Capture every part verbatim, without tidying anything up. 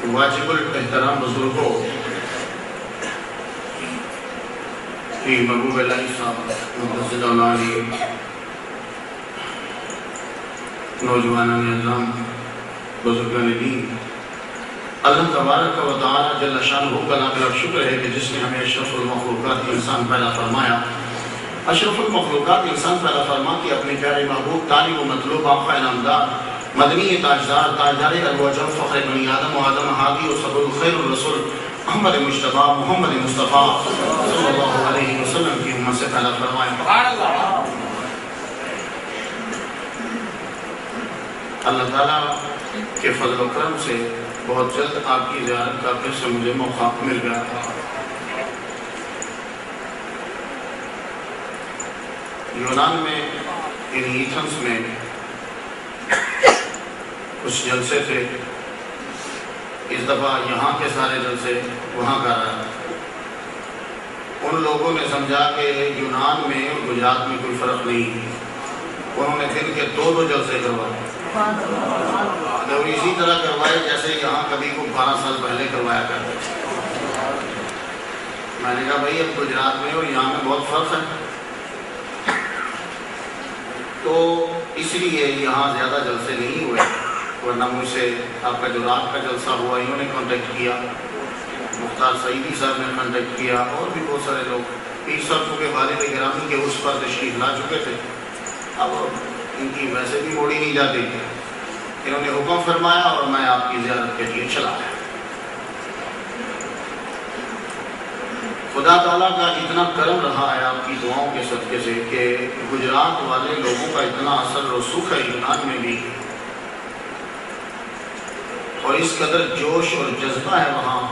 واجب الاحترام بزرگوں کی محبوب الہی صاحب مقصد اولالی نوجوانان اعظام بزرگان دین، اللہ تبارک و تعالی جل شانہ کا لاکھ شکر ہے کہ جس نے ہمیں اشرف المخلوقات انسان پیدا فرمایا، اشرف المخلوقات انسان پیدا فرما کے اپنے پیارے محبوب طالب و مطلوب آقا انعامدار مدنی تاجدار تاجدار ارو و جل فخر بنی آدم و آدم ہادی و صبر الخیر الرسول محمد مجتبی محمد مصطفیٰ صلی اللہ علیہ وسلم کی امت سے پیدا فرمایا۔ اللہ تعالیٰ کے فضل و کرم سے بہت جلد آپ کی زیارت کا پھر سے مجھے موقع مل گیا تھا۔ یونان میں ان ایتھنس میں کچھ جلسے تھے، اس دفعہ یہاں کے سارے جلسے وہاں کر رہا ہے۔ ان لوگوں نے سمجھا کہ یونان میں اور گجرات میں کوئی فرق نہیں، انہوں نے دن کے دو دو جلسے کروائے اور اسی طرح کروائے جیسے یہاں کبھی کو بارہ سال پہلے کروایا کرتے۔ میں نے کہا بھائی اب گجرات میں اور یہاں میں بہت فرق ہے، تو اس لیے یہاں زیادہ جلسے نہیں ہوئے، ورنہ مجھ سے آپ کا جو رات کا جلسہ ہوا انہوں نے کانٹیکٹ کیا، مختار سعیدی صاحب نے کانٹیکٹ کیا، اور بھی بہت سارے لوگ پیر صاحب چونکہ والد گرامی کے اس پر تشریف لا چکے تھے، اب ان کی ویسے بھی موڑی نہیں جاتی، انہوں نے حکم فرمایا اور میں آپ کی زیارت کے لیے چلا گیا۔ خدا تعالیٰ کا اتنا کرم رہا ہے آپ کی دعاؤں کے صدقے سے کہ گجرات والے لوگوں کا اتنا اثر رسوخ ہے یونان میں بھی، اور اس قدر جوش اور جذبہ ہے وہاں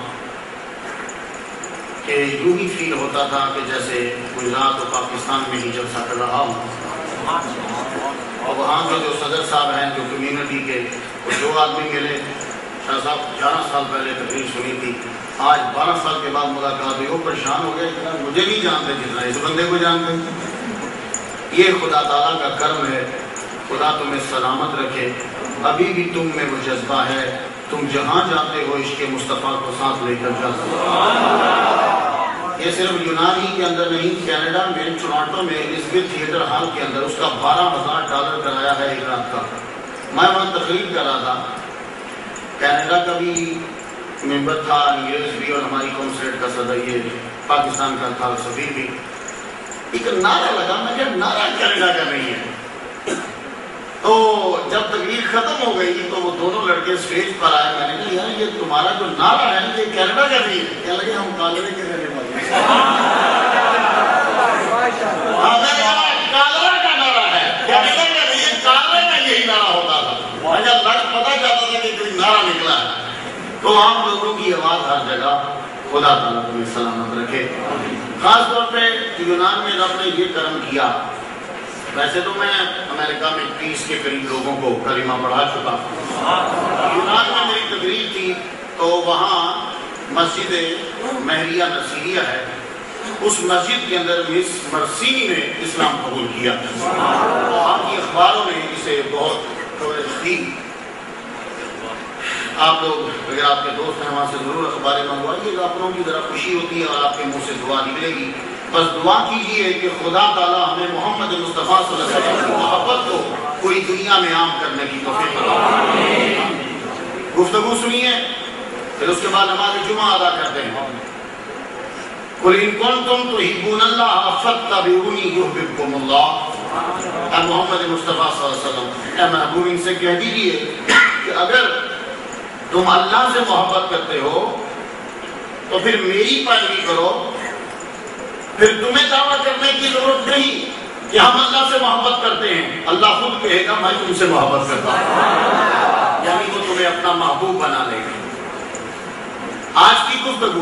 کہ یوں ہی فیل ہوتا تھا کہ جیسے گجرات اور پاکستان میں ہی جلسہ کر رہا ہوں۔ اور وہاں کے جو صدر صاحب ہیں جو کمیونٹی کے، وہ جو آدمی ملے، شاہ صاحب گیارہ سال پہلے تقریر سنی تھی، آج بارہ سال کے بعد ملاقات ہوئی، وہ پریشان ہو گئے، مجھے نہیں جانتے جتنا اس بندے کو جانتے۔ یہ خدا تعالیٰ کا کرم ہے، خدا تمہیں سلامت رکھے، ابھی بھی تم میں وہ جذبہ ہے، تم جہاں جاتے ہو عشق مصطفیٰ کو ساتھ لے کر جاتے ہو۔ یہ صرف یونان ہی کے اندر نہیں، کینیڈا میں ٹورانٹو میں الزبتھ تھیٹر ہال کے اندر اس کا بارہ ہزار ڈالر کرایا ہے ایک رات کا۔ میں وہاں تقریر کر رہا تھا، کینیڈا کا بھی ممبر تھا، انگریز بھی، اور ہماری کونسلیٹ کا صدر یہ پاکستان کا تھا سفیر بھی۔ ایک نعرہ لگا، میں کہا نعرہ کینیڈا کا نہیں ہے۔ تو جب تقریر ختم ہو گئی تو وہ دونوں لڑکے اسٹیج پر آئے، میں نے کہا یار یہ تمہارا جو نعرہ ہے یہ کینیڈا کا نہیں ہے۔ کہنے لگے ہم کالرے کے رہنے والے ہیں۔ کالرا کا نعرہ ہے، کینیڈا کا نہیں ہے، کالرے کا یہی نعرہ ہوتا تھا۔ جب لڑ پتا جاتا تھا کہ کوئی نعرہ نکلا ہے تو عام لوگوں کی آواز ہر جگہ۔ خدا تعالیٰ تمہیں سلامت رکھے۔ خاص طور پہ یونان میں رب نے یہ کرم کیا، ویسے تو میں امریکہ میں تیس کے قریب لوگوں کو کلمہ پڑھا چکا، یونان میں میری تقریر تھی تو وہاں مسجد مہریہ نصیریہ ہے، اس مسجد کے اندر مس مرسینی نے اسلام قبول کیا، وہاں کی اخباروں نے اسے بہت کوریج دی۔ آپ لوگ اگر آپ کے دوست ہیں وہاں سے ضرور اخباریں منگوائیے گا، اپنوں کی ذرا خوشی ہوتی ہے اور آپ کے منہ سے دعا نکلے گی۔ بس دعا کیجئے کہ خدا تعالیٰ ہمیں محمد مصطفیٰ صلی اللہ علیہ وسلم کی محبت کو پوری دنیا میں عام کرنے کی توفیق عطا۔ گفتگو سنیے، پھر اس کے بعد نماز جمعہ ادا کرتے ہیں۔ قُلْ إِن كُنتُمْ تُحِبُّونَ اللَّهَ فَاتَّبِعُونِي يُحْبِبْكُمُ اللَّهُ۔ اے محمد مصطفیٰ صلی اللہ علیہ وسلم، اے محبوب ان سے کہہ دیجئے کہ اگر تم اللہ سے محبت کرتے ہو تو پھر میری پیروی کرو، پھر تمہیں دعویٰ کرنے کی ضرورت نہیں کہ ہم اللہ سے محبت کرتے ہیں، اللہ خود کہے گا میں تم سے محبت کرتا ہوں، یعنی وہ تمہیں اپنا محبوب بنا لے گا۔ آج کی گفتگو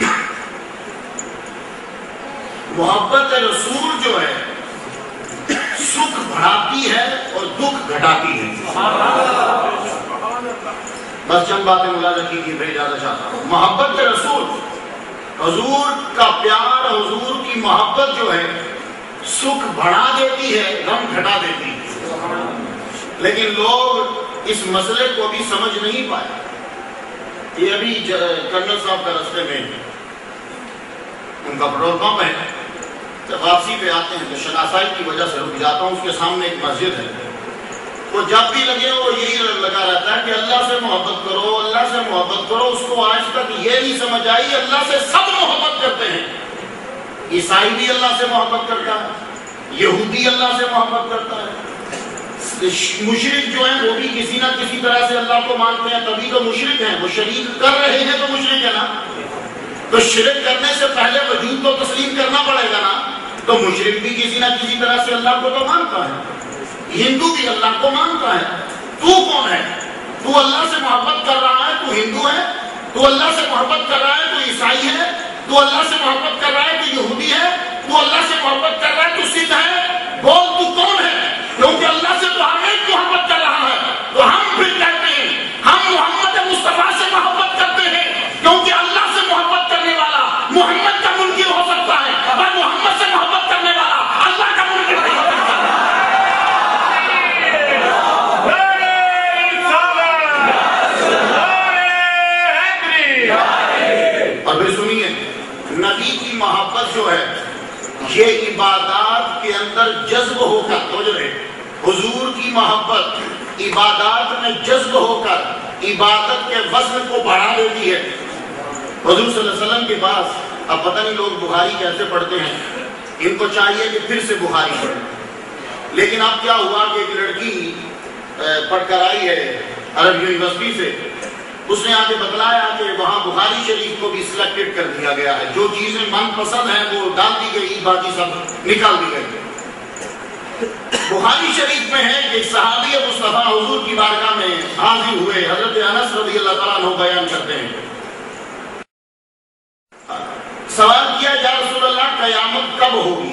محبت رسول جو ہے سکھ بڑھاتی ہے اور دکھ گھٹاتی ہے۔ بس چند باتیں ملاحظہ کیجیے، پھر اجازت چاہتا ہوں۔ محبت رسول، حضور کا پیار، حضور کی محبت جو ہے سکھ بڑھا دیتی ہے، غم گھٹا دیتی ہے، لیکن لوگ اس مسئلے کو بھی سمجھ نہیں پائے۔ یہ ابھی کرنل صاحب کا راستے میں ان کا پیٹرول پمپ ہے، جب واپسی پہ آتے ہیں تو شناسائی کی وجہ سے رک جاتا ہوں، اس کے سامنے ایک مسجد ہے، وہ جب بھی لگے وہ یہی لگا رہتا ہے کہ اللہ سے محبت کرو، اللہ سے محبت کرو۔ اس کو آج تک یہ نہیں سمجھ آئی اللہ سے سب محبت کرتے ہیں، عیسائی بھی اللہ سے محبت کرتا ہے، یہودی اللہ سے محبت کرتا ہے، مشرک جو ہیں وہ بھی کسی نہ کسی طرح سے اللہ کو مانتے ہیں، تبھی تو مشرک ہیں، وہ شریک کر رہے ہیں تو مشرک ہے نا، تو شرک کرنے سے پہلے وجود تو تسلیم کرنا پڑے گا نا، تو مشرک بھی کسی نہ کسی طرح سے اللہ کو تو مانتا ہے، ہندو بھی اللہ کو مانتا ہے۔ تو کون ہے؟ تو اللہ سے محبت کر رہا ہے تو ہندو ہے، تو اللہ سے محبت کر رہا ہے تو عیسائی ہے، تو اللہ سے محبت کر رہا ہے تو یہودی ہے، تو اللہ سے محبت کر رہا ہے تو سکھ ہے، بول تو کون ہے؟ کیونکہ اللہ سے تو ہم ایک محبت کر رہا ہے، تو ہم پھر کہتے ہیں ہم محمد مصطفیٰ سے محبت کرتے ہیں، کیونکہ اللہ سے محبت کرنے والا محمد کا منکر ہو سکتا ہے، اور محمد سے محبت کرنے والا اللہ کا منکر نہیں ہو سکتا۔ اور پھر سنیے، نبی کی محبت جو ہے یہ عبادات کے اندر جذب ہو کر، تو جو ہے حضور کی محبت عبادات میں جذب ہو کر عبادت کے وزن کو بڑھا دیتی ہے۔ حضور صلی اللہ علیہ وسلم کے پاس، اب پتہ نہیں لوگ بخاری کیسے پڑھتے ہیں، ان کو چاہیے کہ پھر سے بخاری پڑھیں، لیکن اب کیا ہوا کہ ایک لڑکی پڑھ کر آئی ہے عرب یونیورسٹی سے، اس نے آگے بتلایا کہ وہاں بخاری شریف کو بھی سلیکٹڈ کر دیا گیا ہے، جو چیزیں من پسند ہیں وہ ڈال دی گئی، باقی سب نکال دی گئی۔ بخاری شریف میں ہے کہ صحابی مصطفیٰ حضور کی بارگاہ میں حاضر ہوئے، حضرت انس رضی اللہ تعالیٰ عنہ بیان کرتے ہیں، سوال کیا یا رسول اللہ قیامت کب ہوگی؟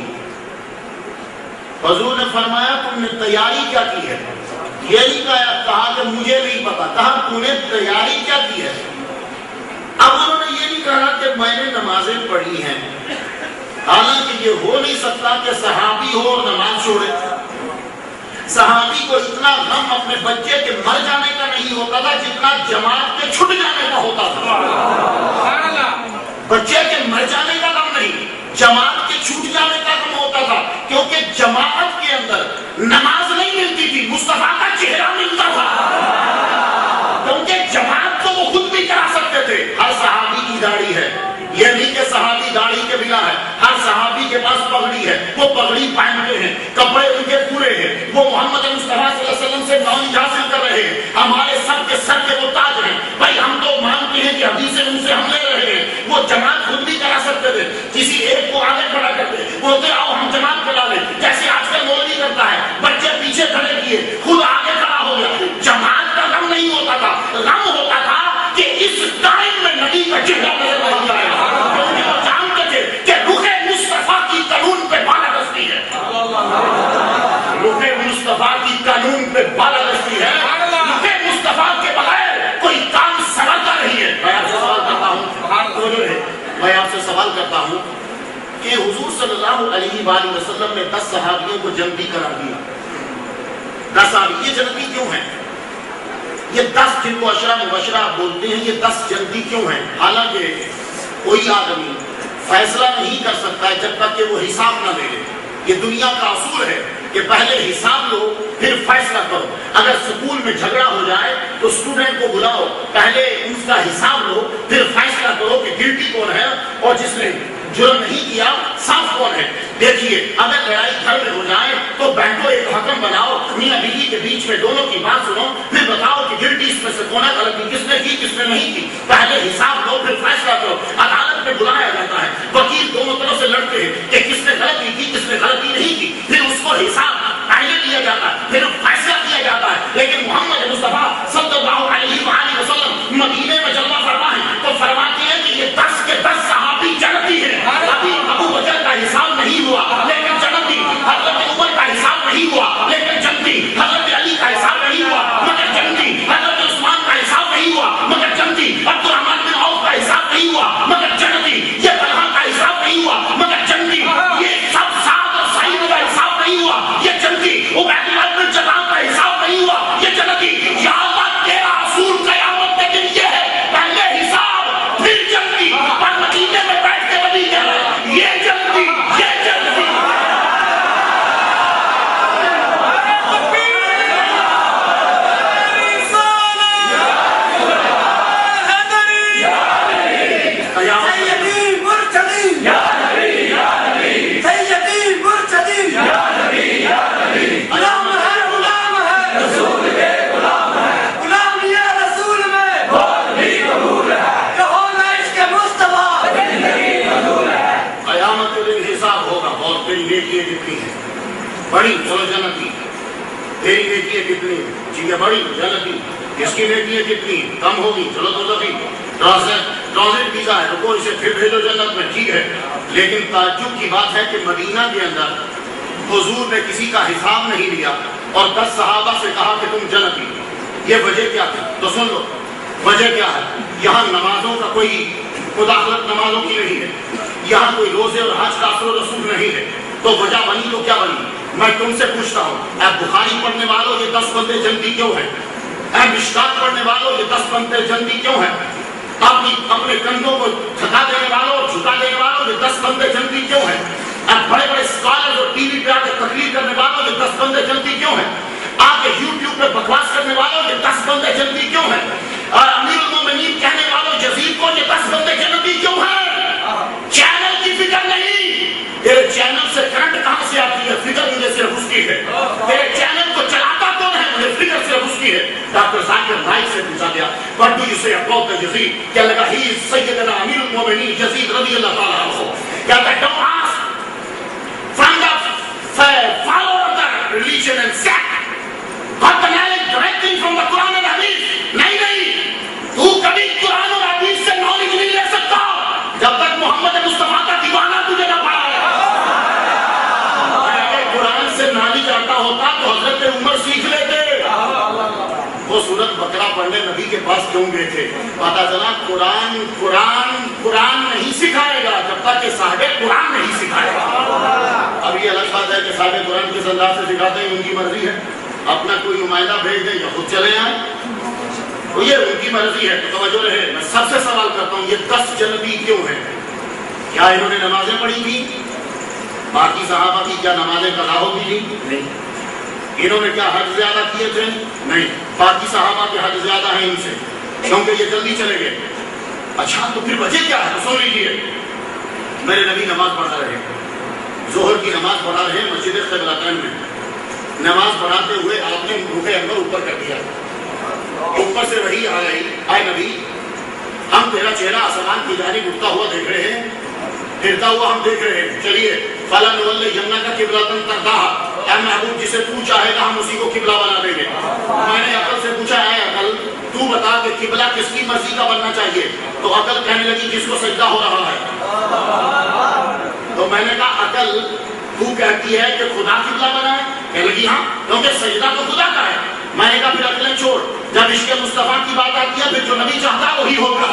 حضور نے فرمایا تم نے تیاری کیا کی ہے؟ یہ نہیں کہا کہ مجھے نہیں پتا، کہا تو نے تیاری کیا کی ہے؟ اب انہوں نے یہ نہیں کہا کہ میں نے نمازیں پڑھی ہیں، حالانکہ یہ ہو نہیں سکتا کہ صحابی ہو اور نماز چھوڑے۔ صحابی کو اتنا غم اپنے بچے کے مر جانے کا نہیں ہوتا تھا جتنا جماعت کے چھٹ جانے کا ہوتا تھا۔ بچے کے مر جانے کا غم نہیں، جماعت کے چھوٹ جانے کا غم ہوتا تھا، کیونکہ جماعت کے اندر نماز نہیں ملتی تھی، مصطفیٰ کا چہرہ ملتا تھا، کیونکہ جماعت تو وہ خود بھی کرا سکتے تھے۔ ہر صحابی کی داڑھی ہے، یہ نہیں کہ صحابی داڑھی کے بنا ہے، ہر صحابی کے پاس پگڑی ہے، وہ پگڑی پہنتے ہیں، کپڑے ان کے پورے ہیں، وہ محمد مصطفیٰ صلی اللہ علیہ وسلم سے نالج حاصل کر رہے ہیں، ہمارے سب کے سر کے وہ تاج ہیں۔ بھائی ہم تو مانتے ہیں کہ حدیثیں ان سے ہم لے رہے ہیں، وہ جماعت خود بھی کرا سکتے تھے، کسی ایک کو آگے کھڑا کرتے بولتے آؤ ہم جماعت کرا لیں، جیسے آج کل مولوی کرتا ہے، بچے پیچھے کھڑے کیے، خود آگے کھڑا ہو گیا۔ جماعت کا غم نہیں ہوتا تھا، غم ہوتا تھا کہ اس ٹائم میں نبی کا چہرہ نظر نہیں آیا، کیونکہ وہ جانتے تھے کہ رخ مصطفیٰ کی قانون پہ بالا دستی ہے، رخ مصطفیٰ کی قانون پہ بالا دستی ہے، رخ مصطفیٰ کے بغیر کوئی کام سنتا نہیں ہے۔ میں آپ سے سوال کرتا ہوں میں آپ سے سوال کرتا ہوں کہ حضور صلی اللہ علیہ وآلہ وسلم نے دس صحابیوں کو جنتی قرار دیا، دس صحابی، یہ جنتی کیوں ہیں؟ یہ دس جن کو عشرہ مبشرہ بولتے ہیں، یہ دس جنتی کیوں ہیں؟ حالانکہ کوئی آدمی فیصلہ نہیں کر سکتا ہے جب تک کہ وہ حساب نہ لے لے۔ یہ دنیا کا اصول ہے کہ پہلے حساب لو پھر فیصلہ کرو۔ اگر سکول میں جھگڑا ہو جائے تو اسٹوڈنٹ کو بلاؤ، پہلے اس کا حساب لو پھر فیصلہ کرو کہ گلٹی کون ہے اور جس نے جرم نہیں کیا صاف کون ہے۔ دیکھیے اگر لڑائی گھر میں ہو جائے تو بیٹھو، ایک حکم بناؤ، میاں بیوی کے بیچ میں دونوں کی بات سنو، پھر بتاؤ کہ گلٹی اس میں سے کون ہے، غلطی کس نے کی کس نے نہیں کی، پہلے حساب لو پھر فیصلہ کرو۔ عدالت میں بلایا جاتا ہے، وکیل دونوں طرف سے لڑتے ہیں کہ کس نے غلطی کی کس نے غلطی نہیں کی، پھر اس کو حساب پہلے لیا جاتا ہے پھر فیصلہ کیا جاتا ہے۔ لیکن محمد مصطفیٰ صلی اللہ علیہ وآلہ وسلم مدینے میں جلوہ فرما ہے تو فرماتے ہیں کہ یہ دس کے دس صحابی جنتی ہیں۔ ابھی ابو بکر کا حساب نہیں ہوا لیکن جنتی، حضرت عمر کا حساب نہیں ہوا لیکن جنتی، حضرت علی کا حساب نہیں ہوا مگر جنتی، حضرت عثمان کا حساب نہیں ہوا مگر جنتی، عبد الرحمن بن عوف کا حساب نہیں ہوا مگر جنتی، یہ طلحہ کا حساب نہیں ہوا مگر جنتی، نیکیاں کتنی ہیں؟ بڑی، چلو جنتی. تیری نیکیاں کتنی ہیں؟ ٹھیک ہے بڑی جنتی. اس کی نیکیاں کتنی ہیں؟ کم ہوگی، چلو دوزخی. ٹرانزٹ ویزا ہے، رکو اسے پھر بھیجو جنت میں، ٹھیک ہے. لیکن تعجب کی بات ہے کہ مدینہ کے اندر حضور نے کسی کا حساب نہیں لیا اور دس صحابہ سے کہا کہ تم جنتی. یہ وجہ کیا تھی؟ تو سن لو وجہ کیا ہے. یہاں نمازوں کا کوئی مداخلت نمازوں کی نہیں ہے، یہاں کوئی روزے اور حج کا اثر و رسوخ نہیں ہے. تو وجہ بنی تو کیا بنی؟ میں تم سے پوچھتا ہوں، اے بخاری پڑھنے والوں یہ دس بندے جنتی کیوں ہیں؟ اے مشکات پڑھنے والوں یہ دس بندے جنتی کیوں ہیں؟ اپنی اپنے کندھوں کو جھکا دینے والوں اور جھکا دینے والوں یہ دس بندے جنتی کیوں ہیں؟ اب بڑے بڑے اسکالر اور ٹی وی پہ آ کے تقریر کرنے والوں یہ دس بندے جنتی کیوں ہیں؟ آ کے یوٹیوب پہ بکواس کرنے والوں یہ دس بندے جنتی کیوں ہیں؟ اور امیر المومنین کہنے والوں یزید کو یہ دس بندے جنتی کیوں ہیں؟ چینل کی فکر نہیں. تیرے چینل سے کرنٹ کہاں سے آتی ہے؟ فکر مجھے صرف اس کی ہے. تیرے چینل کو چلاتا کون ہے؟ مجھے فکر صرف اس کی ہے. ڈاکٹر ذاکر نائک سے پوچھا گیا what do you say about the Yazid؟ کہنے لگا he is سیدنا امیر المومنین یزید رضی اللہ تعالیٰ عنہ. کہتا ہے don't ask from the follower of the religion and sect but the knowledge directly from the Quran and Hadith. نہیں نہیں، تو کبھی قرآن اور حدیث سے نالج نہیں لے سکتا جب تک محمد مصطفیٰ کا دیوانہ تجھے نہ پڑھا ہے. اگر قرآن سے نالج آتا ہوتا تو حضرت عمر سیکھ لیتے. وہ سورت بقرہ پڑھنے نبی کے پاس کیوں گئے تھے؟ پتا چلا قرآن قرآن قرآن نہیں سکھائے گا جب تک کہ صاحب قرآن نہیں سکھائے گا. اب یہ الگ بات ہے کہ صاحب قرآن کس انداز سے سکھاتے ہیں ان کی مرضی ہے. اپنا کوئی نمائندہ بھیج دیں یا خود چلے آئیں، یہ ان کی مرضی ہے. تو توجہ رہے، میں سب سے سوال کرتا ہوں یہ دس جنتی کیوں ہیں؟ کیا انہوں نے نمازیں پڑھی تھی؟ باقی صحابہ کی کیا نمازیں قضا ہوگی تھی؟ نہیں. انہوں نے کیا حج زیادہ کیے تھے؟ نہیں. باقی صحابہ کے حج زیادہ ہیں ان سے کیونکہ یہ جلدی چلے گئے. اچھا تو پھر وجہ کیا ہے؟ تو سن لیجیے. میرے نبی نماز پڑھا رہے، ظہر کی نماز پڑھا رہے مسجد قبلتین میں. نماز پڑھاتے ہوئے آپ نے رخ انور اوپر کر دیا. اوپر سے وہی آ رہی، اے نبی ہم تیرا چہرہ آسمان کی جانب اٹھتا ہوا دیکھ رہے ہیں، پھرتا ہوا ہم دیکھ رہے ہیں. چلیے فَلَا نُوَلِّيَنَّكَ قِبْلَةً تَرْضَاهَا، اے محبوب جسے تو چاہے گا ہم اسی کو قبلہ بنا دیں گے. میں نے عقل سے پوچھا ہے عقل تو بتا کہ قبلہ کس کی مرضی کا بننا چاہیے؟ تو عقل کہنے لگی جس کو سجدہ ہو رہا ہے. تو میں نے کہا عقل تو کہتی ہے کہ خدا قبلہ بنا ہے؟ کہنے لگی ہاں کیونکہ سجدہ تو خدا کا ہے. میں نے کہا پھر عقلیں چھوڑ، جب عشق مصطفیٰ کی بات آتی ہے پھر جو نبی چاہتا ہے وہی ہوگا.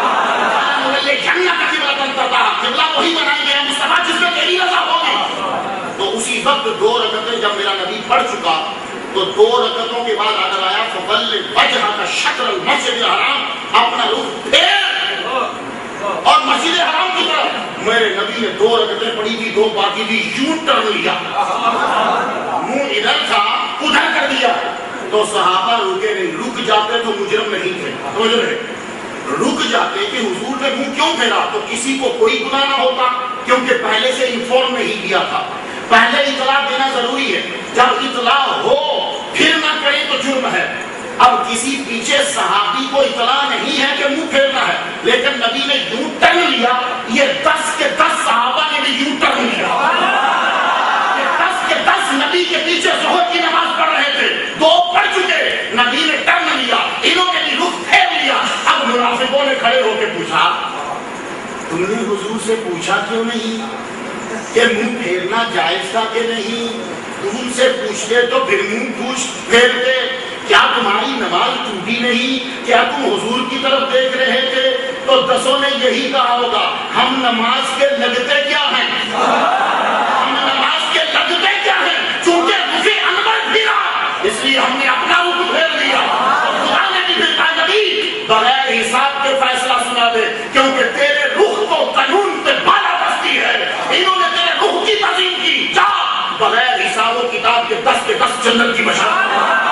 قبلہ وہی بنائیں گے مصطفیٰ جس میں تیری رضا ہوگی. تو اسی وقت دو رکعتیں جب میرا نبی پڑھ چکا تو دو رکعتوں کے بعد آڈر آیا فَوَلِّ وَجْهَكَ شَطْرَ الْمَسْجِدِ الْحَرَامِ، اپنا رخ پھیر اور مسجد حرام کی طرف. میرے نبی نے دو رکعتیں پڑھی تھی، دو باقی تھی، یوں ٹرن لیا، منہ ادھر تھا ادھر کر دیا. تو صحابہ رکے نہیں. رک جاتے تو مجرم نہیں تھے. سمجھ رہے؟ رک جاتے کہ حضور نے منہ کیوں پھیرا تو کسی کو کوئی گناہ نہ ہوتا کیونکہ پہلے سے انفارم نہیں کیا تھا. پہلے اطلاع دینا ضروری ہے. جب اطلاع ہو پھر نہ کریں تو جرم ہے. اب کسی پیچھے صحابی کو اطلاع نہیں ہے کہ منہ پھیرنا ہے لیکن نبی نے یوں ٹرن لیا. یہ دس کے دس صحابہ نے بھی یوں ٹرن لیا. یہ دس کے دس نبی کے پیچھے ظہر کی نماز پڑھ رہے تھے، دو پڑھ چکے، نبی نے ٹرن لیا، انہوں نے بھی رخ پھیر لیا. اب منافقوں نے کھڑے ہو کے پوچھا تم نے حضور سے پوچھا کیوں نہیں کہ منہ پھیرنا جائز تھا کہ نہیں؟ تم سے پوچھتے تو پھر منہ پوچھ پھیرتے. کیا تمہاری نماز ٹوٹی نہیں؟ کیا تم حضور کی طرف دیکھ رہے تھے؟ تو دسوں نے یہی کہا ہوگا ہم نماز کے لگتے کیا ہیں، ہم نماز کے لگتے کیا ہیں، چونکہ مجھے انور پھرا اس لیے ہم نے اپنا رخ پھیر لیا. خدا نے بھی پھر کہا نبی بغیر حساب کے فیصلہ سنا دے کیونکہ تیرے رخ کو قانون پہ بالا بستی ہے. انہوں نے تیرے رخ کی تعظیم کی. جا بغیر حساب و کتاب کے دس کے دس جنت کی بشارت.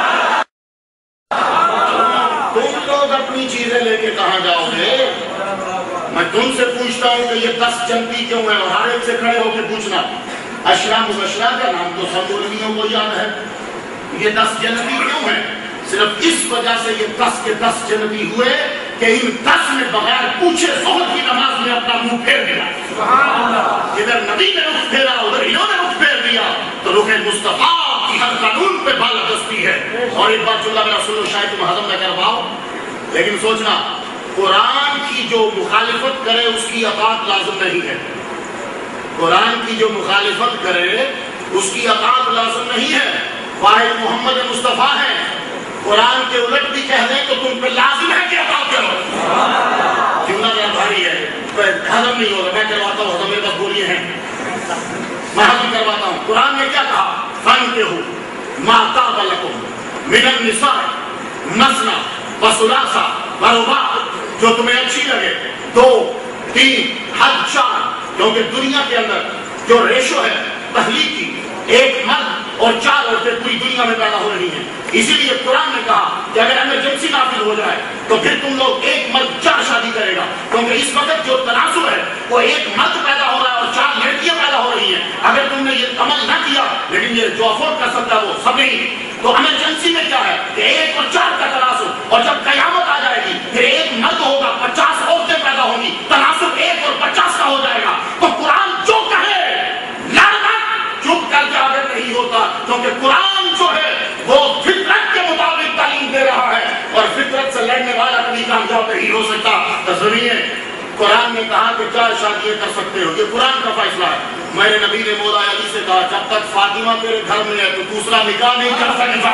تم لوگ اپنی چیزیں لے کے کہاں جاؤ گے؟ میں تم سے پوچھتا ہوں کہ یہ دس جنتی کیوں ہے اور ہر ایک سے کھڑے ہو کے پوچھنا. اشرا مبشرہ کا نام تو سب مولویوں کو یاد ہے. یہ دس جنتی کیوں ہیں؟ صرف اس وجہ سے یہ دس کے دس جنتی ہوئے کہ ان دس نے بغیر پوچھے ظہر کی نماز میں اپنا منہ پھیر دیا. ادھر نبی نے رخ پھیرا ادھر انہوں نے رخ پھیر دیا تو رخ مصطفیٰ کی ہر قانون پہ بالادستی ہے. اور ایک بات چلا میرا سنو، شاید تم ہضم نہ کر پاؤ، لیکن سوچنا، قرآن کی جو مخالفت کرے اس کی اطاعت لازم نہیں ہے. قرآن کی جو مخالفت کرے اس کی اطاعت لازم نہیں ہے. واحد محمد مصطفیٰ ہے، قرآن کے الٹ بھی کہہ دیں تو تم پہ لازم ہے کہ اطاعت کرو. کیوں نہ میرا بھاری ہے، ہضم نہیں ہوگا، میں کرواتا ہوں ہضم، میرے پاس گولیاں ہیں، میں ہضم کرواتا ہوں. قرآن نے کیا کہا؟ فانکحوا ما طاب لکم من النساء مثنی وثلاث ورباع، جو تمہیں اچھی لگے، دو، تین، حد چار. کیونکہ دنیا کے اندر جو ریشو ہے تخلیق کی، ایک مرد اور چار عورتیں پوری دنیا میں پیدا ہو رہی ہیں. اسی لیے قرآن نے کہا کہ اگر ایمرجنسی نافذ ہو جائے تو پھر تم لوگ ایک مرد چار شادی کرے گا. کیونکہ اس وقت جو تناسب ہے وہ ایک مرد پیدا ہو رہا ہے اور چار لڑکیاں پیدا ہو رہی ہیں. اگر تم نے یہ عمل نہ کیا، لیکن یہ جو افورڈ کر سکتا ہے وہ سب نہیں، تو ایمرجنسی میں کیا ہے کہ ایک اور چار کا تناسب. اور جب قیامت آ جائے گی پھر ایک مرد ہوگا، پچاس عورتیں پیدا ہوں گی، تناسب ایک اور پچاس کا ہو جائے گا. تو قرآن جو کہے لڑنا چپ کر کے آگے نہیں ہوتا، کیونکہ قرآن جو ہے وہ فطرت کے مطابق تعلیم دے رہا ہے، اور فطرت سے لڑنے والا کبھی کامیاب نہیں ہو سکتا. تو سنیے، قرآن نے کہا کہ چار شادیاں کر سکتے ہو، یہ قرآن کا فیصلہ ہے. میرے نبی نے مولا علی سے کہا جب تک فاطمہ تیرے گھر میں ہے تو دوسرا نکاح نہیں کر سکتا.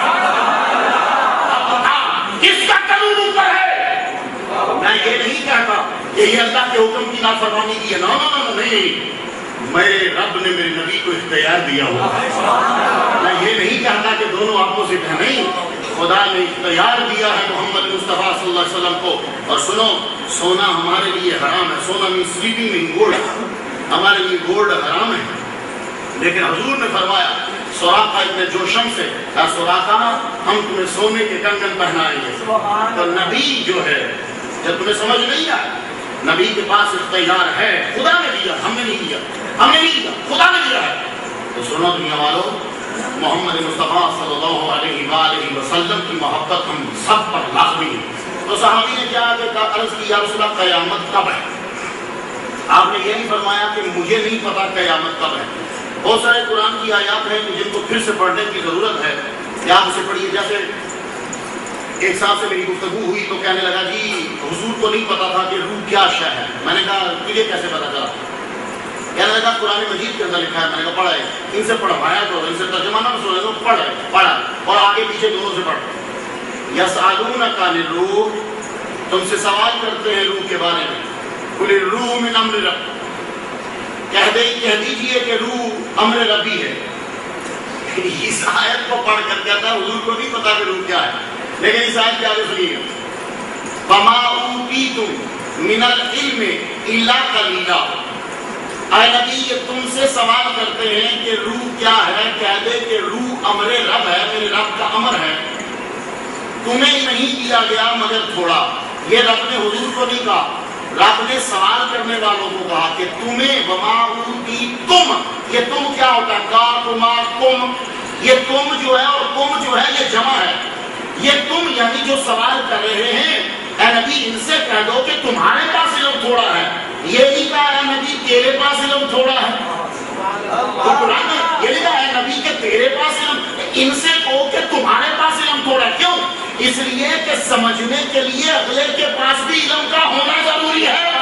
کس کا قانون اوپر ہے؟ میں یہ نہیں کہتا کہ یہ اللہ کے حکم کی نافرمانی کی ہے، نو نو نو نہیں، میرے رب نے میرے نبی کو اختیار دیا ہوا. میں یہ نہیں کہتا کہ دونوں اپوزٹ ہیں، نہیں، خدا نے اختیار دیا ہے محمد مصطفیٰ صلی اللہ علیہ وسلم کو. اور سنو، سونا ہمارے لیے حرام ہے، سونا میں سلیپنگ نہیں، گولڈ ہمارے لیے گولڈ حرام ہے. لیکن حضور نے فرمایا سراقہ ابن جوشم سے، کہا سراقہ ہم تمہیں سونے کے کنگن پہنائیں گے. تو نبی جو ہے، جب تمہیں سمجھ نہیں آیا، نبی کے پاس اختیار ہے، خدا نے دیا، ہم نے نہیں دیا، ہم نے نہیں دیا، خدا نے دیا ہے. تو سنو دنیا والوں، محمد مصطفیٰ صلی اللہ علیہ وآلہ وسلم کی محبت ہم سب پر لازمی ہے. تو صحابی نے کیا عرض کی، یا رسول اللہ قیامت کب ہے؟ آپ نے یہ نہیں فرمایا کہ مجھے نہیں پتا قیامت کب ہے. بہت سارے قرآن کی آیات ہیں جن کو پھر سے پڑھنے کی ضرورت ہے کہ آپ اسے پڑھیے. جیسے ایک صاحب سے میری گفتگو ہوئی تو کہنے لگا جی حضور کو نہیں پتا تھا کہ روح کیا شے ہے. میں نے کہا تجھے کیسے پتا چلا؟ کہنے لگا قرآن مجید کے اندر لکھا ہے. میں نے کہا پڑھا ہے، ان سے پڑھوایا تو ان سے ترجمہ نہ سنے تو پڑھ پڑھا اور آگے پیچھے دونوں سے پڑھ. یسألونک عن الروح، تم سے سوال کرتے ہیں روح کے بارے میں. قل الروح من امر رب، کہہ دے کہہ دیجئے کہ روح امر ربی ہے. اس آیت کو پڑھ کر کہتا ہے حضور کو نہیں پتا کہ روح کیا ہے. لیکن اس آیت کے آگے سنیے، فما اوتیتم من العلم الا قلیلا. اے نبی یہ تم سے سوال کرتے ہیں کہ روح کیا ہے، کہہ دے کہ روح امر رب ہے، میرے رب کا امر ہے. تمہیں نہیں دیا گیا مگر تھوڑا. یہ رب نے حضور کو نہیں کہا، رب نے سوال کرنے والوں کو کہا کہ تمہیں وما اوتیتم. یہ تم کیا ہوتا ہے؟ کا تما تم، یہ تم جو ہے اور تم جو ہے یہ جمع ہے. یہ تم یعنی جو سوال کر رہے ہیں، اے نبی ان سے کہہ دو کہ تمہارے پاس علم تھوڑا ہے. یہ نہیں کہا اے نبی تیرے پاس علم تھوڑا ہے. تو قرآن نے یہ نہیں کہا اے نبی کہ تیرے پاس علم، ان سے کہو کہ تمہارے پاس علم تھوڑا ہے. کیوں؟ اس لیے کہ سمجھنے کے لیے اگلے کے پاس بھی علم کا ہونا ضروری ہے.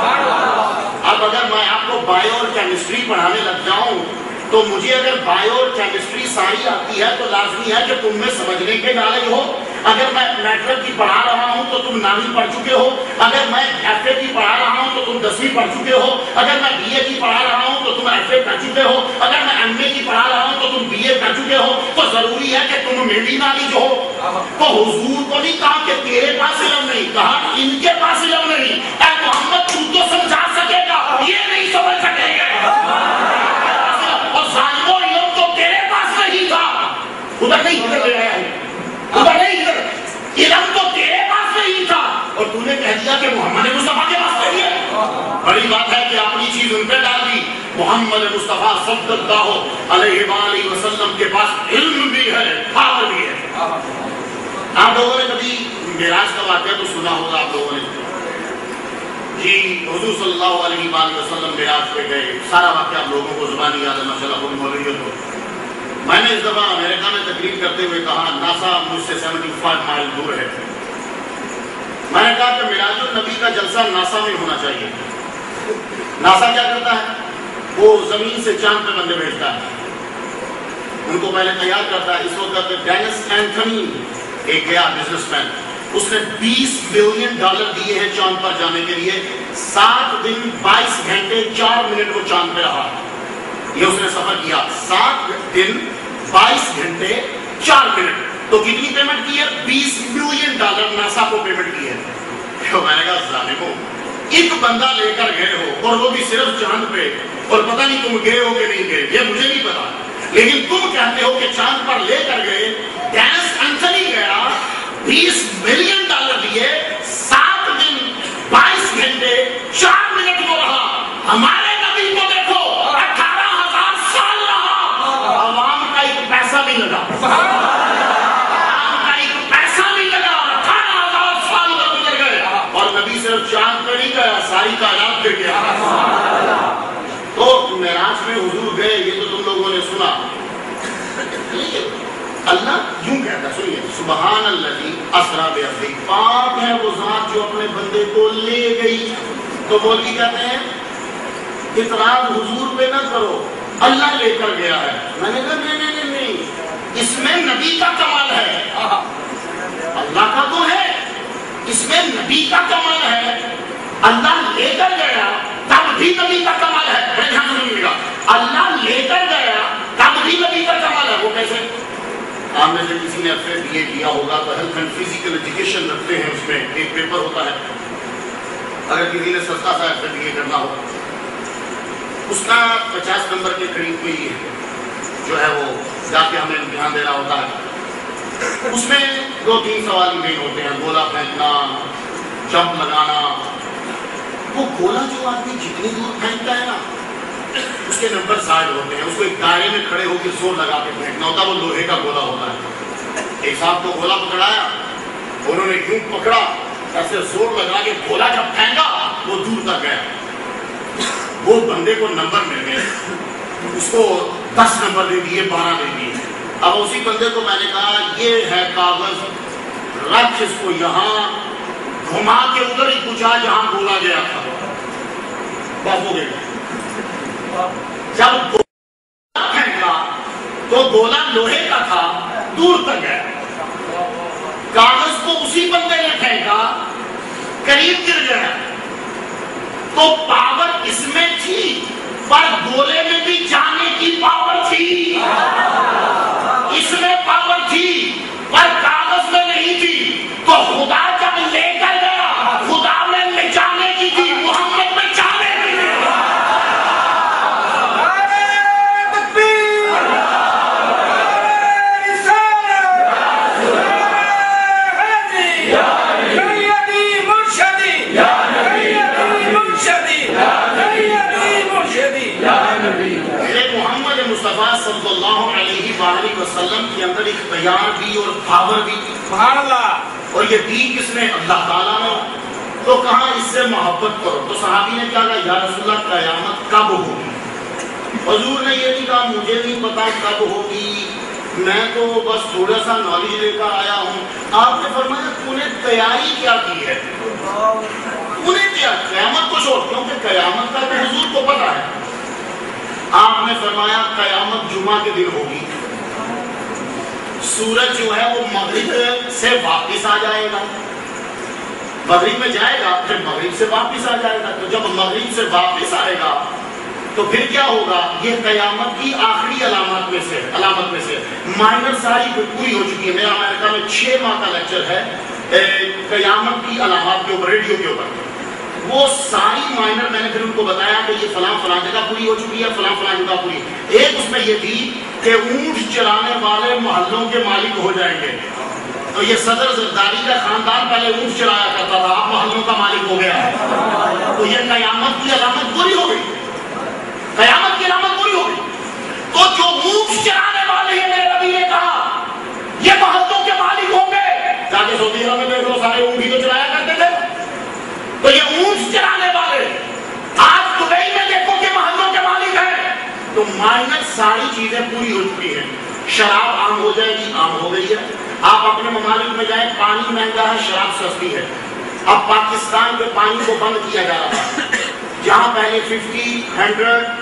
اب اگر میں آپ کو بایو اور کیمسٹری پڑھانے لگ جاؤں تو مجھے اگر بایو اور کیمسٹری ساری آتی ہے تو لازمی ہے کہ تم میں سمجھنے کے نالج ہو. اگر میں میٹرک کی پڑھا رہا ہوں تو تم نامی پڑھ چکے ہو. اگر میں ایف اے کی پڑھا رہا ہوں تو تم دسویں پڑھ چکے ہو. اگر میں بی اے کی پڑھا رہا ہوں تو تم ایف اے کر چکے ہو. اگر میں ایم اے کی پڑھا رہا ہوں تو تم بی اے کر چکے ہو. تو ضروری ہے کہ تم میں بھی نالج ہو. تو حضور کو نہیں کہا کہ تیرے پاس علم نہیں، کہا ان کے پاس علم نہیں. اے محمد تو تو سمجھا سکے گا، یہ نہیں سمجھ سکیں گے. اور ظالموں علم تو تیرے پاس نہیں تھا، ادھر نہیں ادھر لے آیا ہے، ادھر نہیں ادھر. علم تو تیرے پاس نہیں تھا اور تو نے کہہ دیا کہ محمد مصطفیٰ کے پاس نہیں ہے. بڑی بات ہے کہ اپنی چیز ان پہ ڈال دی. محمد مصطفیٰ صلی اللہ علیہ وآلہ وسلم کے پاس علم بھی ہے، پاور بھی ہے. آپ لوگوں نے کبھی معراج کا واقعہ تو سنا ہوگا آپ لوگوں نے. جی حضور صلی اللہ علیہ وآلہ وسلم معراج پہ گئے، سارا واقعہ آپ لوگوں کو زبانی یاد ہے ماشاءاللہ خود مولویت ہو۔ میں نے اس دفعہ امریکہ میں تقریر کرتے ہوئے کہا ناسا مجھ سے سیونٹی فائیو مائل دور ہے، میں نے کہا کہ معراج النبی کا جلسہ ناسا میں ہونا چاہیے۔ ناسا کیا کرتا ہے؟ وہ زمین سے چاند پہ بندے بھیجتا ہے، ان کو پہلے تیار کرتا ہے۔ اس وقت ڈینس اینتھنی ایک گیا بزنس مین، اس نے بیس بلین ڈالر دیے ہیں چاند پر جانے کے لیے، سات دن بائیس گھنٹے چار منٹ وہ چاند پہ رہا، یہ اس نے سفر کیا، سات دن بائیس گھنٹے چار منٹ، تو کتنی پیمنٹ کی ہے؟ بیس بلین ڈالر ناسا کو پیمنٹ کی ہے۔ تو میں نے کہا ظالمو، ایک بندہ لے کر گئے ہو اور وہ بھی صرف چاند پہ، اور پتہ نہیں تم گئے ہو کہ نہیں گئے، یہ مجھے نہیں پتا، لیکن تم کہتے ہو کہ چاند پر لے کر گئے۔ ڈینس اینتھنی گیا، بیس ملین ڈالر دیے، سات دن بائیس گھنٹے چار منٹ کو رہا۔ ہمارے نبی کو دیکھو، اٹھارہ ہزار سال رہا، عوام کا ایک پیسہ نہیں لگا، عوام کا ایک پیسہ نہیں لگا، اٹھارہ ہزار سال گزر گئے، اور نبی صرف چاند پہ نہیں گیا، ساری کائنات پہ گیا۔ تو معراج میں حضور گئے، یہ تو تم لوگوں نے سنا، اللہ یوں کہتا، سنیے، سبحان الذی اسریٰ بعبدہ، پاک ہے وہ ذات جو اپنے بندے کو لے گئی۔ تو مولوی کہتے ہیں اعتراض حضور پہ نہ کرو، اللہ لے کر گیا ہے۔ میں نے کہا نہیں نہیں نہیں، اس میں نبی کا کمال ہے، اللہ کا تو ہے، اس میں نبی کا کمال ہے۔ اللہ لے کر گیا تب بھی نبی کا کمال ہے، میں دھیان سنیے گا، اللہ لے کر گیا تب بھی نبی کا کمال ہے۔ وہ کیسے؟ آپ میں سے کسی نے ایف اے بی اے کیا ہوگا تو ہیلتھ اینڈ فزیکل ایجوکیشن رکھتے ہیں، اس میں ایک پیپر ہوتا ہے، اگر کسی نے سستا سا ایف اے بی اے کرنا ہو، اس کا پچاس نمبر کے قریب کوئی جو ہے وہ جا کے ہمیں امتحان دینا ہوتا ہے۔ اس میں دو تین سوال مین ہوتے ہیں، گولا پھینکنا، جمپ لگانا۔ وہ گولا جو آدمی جتنی دور پھینکتا ہے نا، اس کے نمبر زائد ہوتے ہیں، اس کو ایک دائرے میں کھڑے ہو کے زور لگا کے پھینکنا ہوتا ہے، وہ لوہے کا گولا ہوتا ہے۔ ایک صاحب کو گولا پکڑایا، انہوں نے یوں پکڑا، ایسے زور لگا کے گولا جب پھینکا وہ دور تک گیا، وہ بندے کو نمبر مل گئے، اس کو دس نمبر دے دیے، بارہ دے دیے۔ اب اسی بندے کو میں نے کہا یہ ہے کاغذ، رکھ اس کو یہاں، گھما کے ادھر ہی پوچھا جہاں گولا گیا تھا، بس ہو گیا۔ جب گولا پھینکا تو گولا لوہے کا تھا، دور تک گیا، کاغذ کو اسی بندے نے پھینکا، قریب گر گیا۔ تو پاور اس میں تھی، پر گولے میں بھی جانے کی پاور تھی، اس میں پاور تھی پر کاغذ میں نہیں تھی۔ تو خدا جب لے کر گیا، خدا میں لے جانے کی تھی، محمد میں جانے کی تھی۔ مصطفیٰ صلی اللہ علیہ وآلہ وسلم کے اندر اختیار بھی اور پاور بھی، سبحان اللہ، اور یہ دی کس نے؟ اللہ تعالیٰ نے۔ تو کہاں اس سے محبت کرو، تو صحابی نے کیا کہا یا رسول اللہ قیامت کب ہوگی؟ حضور نے یہ نہیں کہا مجھے نہیں پتا کب ہوگی، میں تو بس تھوڑا سا نالج لے کر آیا ہوں۔ آپ نے فرمایا تو نے تیاری کیا کی ہے؟ انہیں کیا قیامت کو چھوڑ، کیونکہ قیامت کا تو حضور کو پتا ہے۔ آپ نے فرمایا قیامت جمعہ کے دن ہوگی، سورج جو ہے وہ مغرب سے واپس آ جائے گا، مغرب میں جائے گا پھر مغرب سے واپس آ جائے گا۔ تو جب مغرب سے واپس آئے گا تو پھر کیا ہوگا؟ یہ قیامت کی آخری علامات میں سے علامت میں سے مائنر ساری پوری ہو چکی ہے۔ میرا امریکہ میں چھ ماہ کا لیکچر ہے قیامت کی علامات کے اوپر، ریڈیو کے اوپر، وہ ساری مائنر میں نے پھر ان کو بتایا کہ یہ فلاں فلاں جگہ پوری ہو چکی ہے، فلاں فلاں جگہ پوری۔ ایک اس میں یہ تھی کہ اونٹ چلانے والے محلوں کے مالک ہو جائیں گے۔ تو یہ صدر زرداری کا خاندان پہلے اونٹ چلایا کرتا تھا، اب محلوں کا مالک ہو گیا ہے۔ تو یہ قیامت کی علامت پوری ہو گئی، قیامت کی علامت پوری ہو گئی۔ تو جو اونٹ چلانے والے ہیں، میرے نبی نے کہا یہ محلوں کے مالک ہوں گے۔ جا کے سعودی عرب میں دیکھ لو، سارے اونٹ ہی تو چلایا کرتے تھے۔ تو یہ اونٹ چلانے والے مائنر ساری چیزیں پوری ہو چکی ہیں. شراب عام ہو جائے گی، عام ہو گئی ہے. آپ اپنے ممالک میں جائیں، پانی مہنگا ہے، شراب سستی ہے. اب پاکستان کے پانی کو بند کیا جا رہا ہے. جہاں پہلے fifty hundred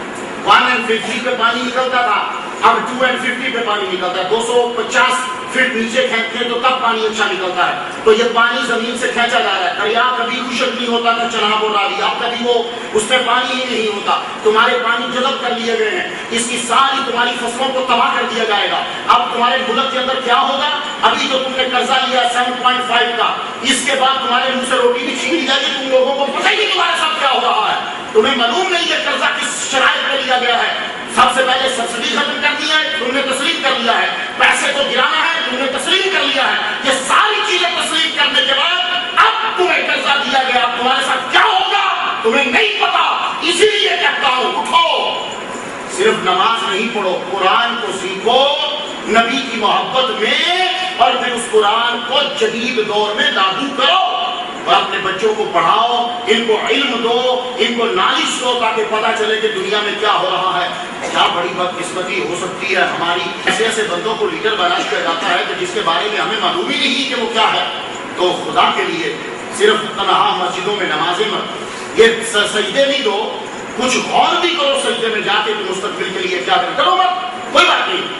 one and fifty پہ پانی نکلتا تھا، اب ٹو اینڈ ففٹی پہ پانی نکلتا ہے. دو سو پچاس فٹ نیچے کھینچتے ہیں تو تب پانی اچھا نکلتا ہے. تو یہ پانی زمین سے کھینچا جا رہا ہے. دریا کبھی خشک نہیں ہوتا تھا چناب اور راوی، اب کبھی وہ اس میں پانی ہی نہیں ہوتا. تمہارے پانی جذب کر لیے گئے ہیں. اس کی ساری تمہاری فصلوں کو تباہ کر دیا جائے گا. اب تمہارے ملک کے اندر کیا ہوگا؟ ابھی جو تم نے قرضہ لیا سیون پوائنٹ فائیو کا، اس کے بعد تمہارے منہ سے روٹی بھی چھین لی جائے گی. تم لوگوں کو پتہ ہی نہیں تمہارے ساتھ کیا ہو رہا ہے. تمہیں معلوم نہیں کہ قرضہ کس شرائط پہ لیا گیا ہے. سب سے پہلے سبسڈی ختم کر دیا ہے، تم نے تسلیم کر لیا ہے. پیسے کو گرانا ہے، تم نے تسلیم کر لیا ہے. یہ ساری چیزیں تسلیم کرنے کے بعد اب تمہیں قرضہ دیا گیا. اب تمہارے ساتھ کیا ہوگا تمہیں نہیں پتا. اسی لیے کہتا ہوں اٹھو، صرف نماز نہیں پڑھو، قرآن کو سیکھو نبی کی محبت میں، اور پھر اس قرآن کو جدید دور میں لاگو کرو. اور اپنے بچوں کو پڑھاؤ، ان کو علم دو، ان کو نالج دو، تاکہ پتہ چلے کہ دنیا میں کیا ہو رہا ہے. کیا بڑی بدقسمتی ہو سکتی ہے ہماری، ایسے ایسے بندوں کو لیڈر بنا دیا جاتا ہے کہ جس کے بارے میں ہمیں معلوم ہی نہیں کہ وہ کیا ہے. تو خدا کے لیے صرف تنہا مسجدوں میں نمازیں مت، یہ سجدے نہیں دو، کچھ غور بھی کرو سجدے میں جا کے. تم مستقبل کے لیے کیا کرو کرو مت، کوئی بات نہیں.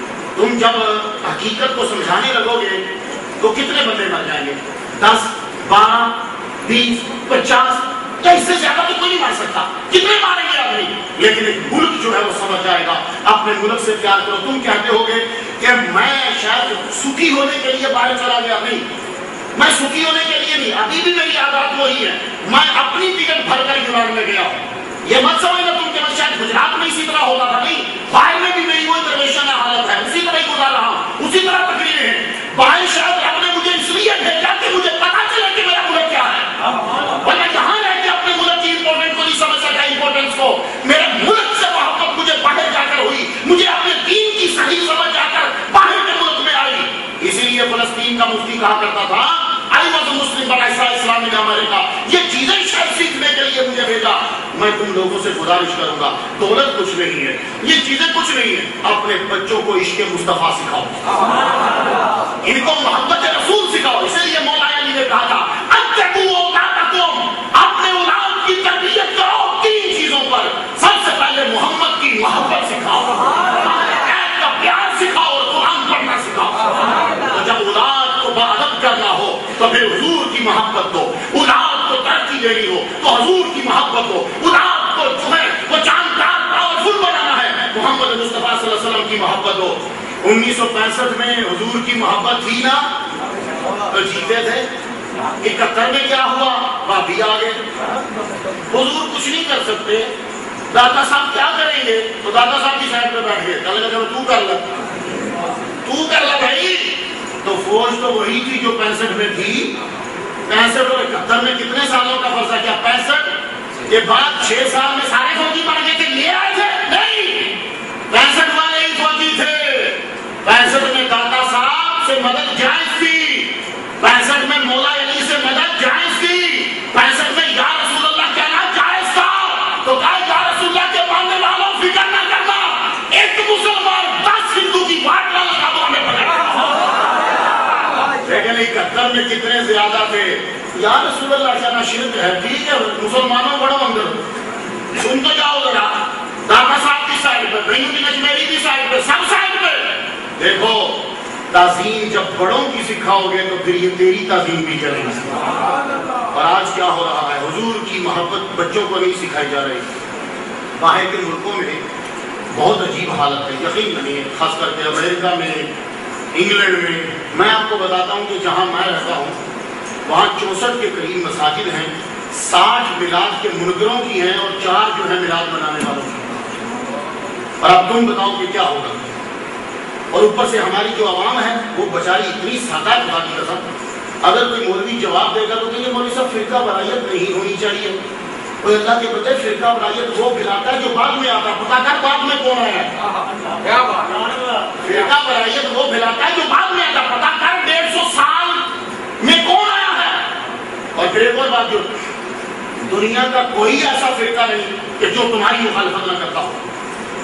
تم جب حقیقت کو سمجھانے لگو گے تو کتنے بندے مر جائیں گے؟ دس، بارہ، بیس، پچاس، اس سے زیادہ تو کوئی نہیں مار سکتا. کتنے ماریں گے آدمی؟ لیکن ایک ملک جو ہے وہ سمجھ جائے گا. اپنے ملک سے پیار کرو. تم کہتے ہو گے کہ میں شاید سکھی ہونے کے لیے باہر چلا گیا. نہیں، میں سکھی ہونے کے لیے نہیں، ابھی بھی میری عادات وہی ہے. میں اپنی ٹکٹ بھر کر یونان میں گیا ہوں. یہ مت سمجھنا تم کہ میں شاید گجرات میں اسی طرح ہوتا تھا. نہیں، باہر میں بھی میری وہ درویشانہ حالت ہے، اسی طرح ہی گزار رہا ہوں، اسی طرح تقریریں ہیں. باہر شاید رب نے مجھے اس لیے بھیجا کہ مجھے پتا چلے کہ میرا ملک کیا ہے. ورنہ یہاں رہ کے اپنے ملک کی امپورٹنٹ کو نہیں سمجھ سکا. امپورٹنس کو میرے ملک سے محبت مجھے باہر جا کر ہوئی، مجھے اپنے دین کی صحیح سمجھ جا کر باہر کے ملک میں آئی. اسی لیے فلسطین کا مفتی کہا کرتا تھا آئی واز مسلم بٹ ایسا اسلامی کا امریکہ. یہ چیزیں شاید سیکھنے کے لیے مجھے بھیجا. میں تم لوگوں سے گزارش کروں گا، دولت کچھ نہیں ہے، یہ چیزیں کچھ نہیں ہے. اپنے بچوں کو عشق مصطفیٰ سکھاؤ، ان کو محبت رسول سکھاؤ. اسی لیے مولا علی نے کہا تھا اتقوا اولادکم، اپنے اولاد کی تربیت کرو تین چیزوں پر. سب سے پہلے محمد کی محبت سکھاؤ، ایت کا پیار سکھاؤ، اور قرآن پڑھنا سکھاؤ. تو جب اولاد کو باادب کرنا ہو تو پھر حضور کی محبت دو. اولاد کو ترقی دینی ہو تو حضور کی محبت دو. اولاد کو جو ہے وہ جاندار پاورفل بنانا ہے، محمد مصطفیٰ صلی اللہ علیہ وسلم کی محبت دو. انیس سو پینسٹھ میں حضور کی محبت تھی نا تو جیتے تھے. اکہتر میں کیا ہوا؟ بھابھی آ گئے. حضور کچھ نہیں کر سکتے، دادا صاحب کیا کریں گے؟ تو دادا صاحب کی سائڈ پہ بیٹھ گئے. کہنے لگا تو کر لے، تو کر لے بھائی. تو فوج تو وہی تھی جو پینسٹھ میں تھی. پینسٹھ اور اکہتر میں کتنے سالوں کا فرق ہے؟ کیا پینسٹھ کے بعد چھ سال میں سارے فوجی بن گئے تھے؟ لے آئے تھے؟ نہیں، پینسٹھ والے ہی فوجی تھے. پینسٹھ میں دادا صاحب سے مدد جائز تھی، پینسٹھ میں مولا علی سے مدد جائز تھی، پینسٹھ میں یا رسول اللہ کہنا جائز تھا. تو کہا یا رسول اللہ کے ماننے والوں فکر نہ کرنا، ایک مسلمان دس ہندو کی واٹ نہ لگا دو ہمیں پکڑ. لیکن اکہتر میں کتنے زیادہ تھے؟ یا رسول اللہ کہنا شرک ہے. ٹھیک ہے مسلمانوں بڑھو اندر، سن تو جاؤ ذرا. دادا صاحب کی سائڈ پہ، بھائی اجمیری کی سائڈ پہ، سب سائڈ پہ. دیکھو تعظیم جب بڑوں کی سکھاؤ گے تو پھر یہ تیری تعظیم بھی چلے گی. اور آج کیا ہو رہا ہے؟ حضور کی محبت بچوں کو نہیں سکھائی جا رہی. باہر کے ملکوں میں بہت عجیب حالت ہے، یقین نہیں ہے، خاص کر کے امریکہ میں، انگلینڈ میں. میں آپ کو بتاتا ہوں کہ جہاں میں رہتا ہوں وہاں چونسٹھ کے قریب مساجد ہیں. ساٹھ میلاد کے منکروں کی ہیں اور چار جو ہے میلاد منانے والوں کی. اور اب تم بتاؤ کہ کیا ہوگا. اور اوپر سے ہماری جو عوام ہے وہ بیچاری اتنی سادہ ہے خدا کی قسم. اگر کوئی مولوی جواب دے گا تو کہیں مولوی صاحب فرقہ برائیت نہیں ہونی چاہیے. کوئی اللہ کے بندے فرقہ برائیت وہ پھیلاتا ہے جو بعد میں آتا ہے. پتا کر بعد میں کون آیا ہے؟ فرقہ برائیت وہ پھیلاتا ہے جو بعد میں آتا ہے. پتا کر ڈیڑھ سو سال میں کون آیا ہے. اور پھر ایک اور بات، جو دنیا کا کوئی ایسا فرقہ نہیں کہ جو تمہاری مخالفت نہ کرتا ہو.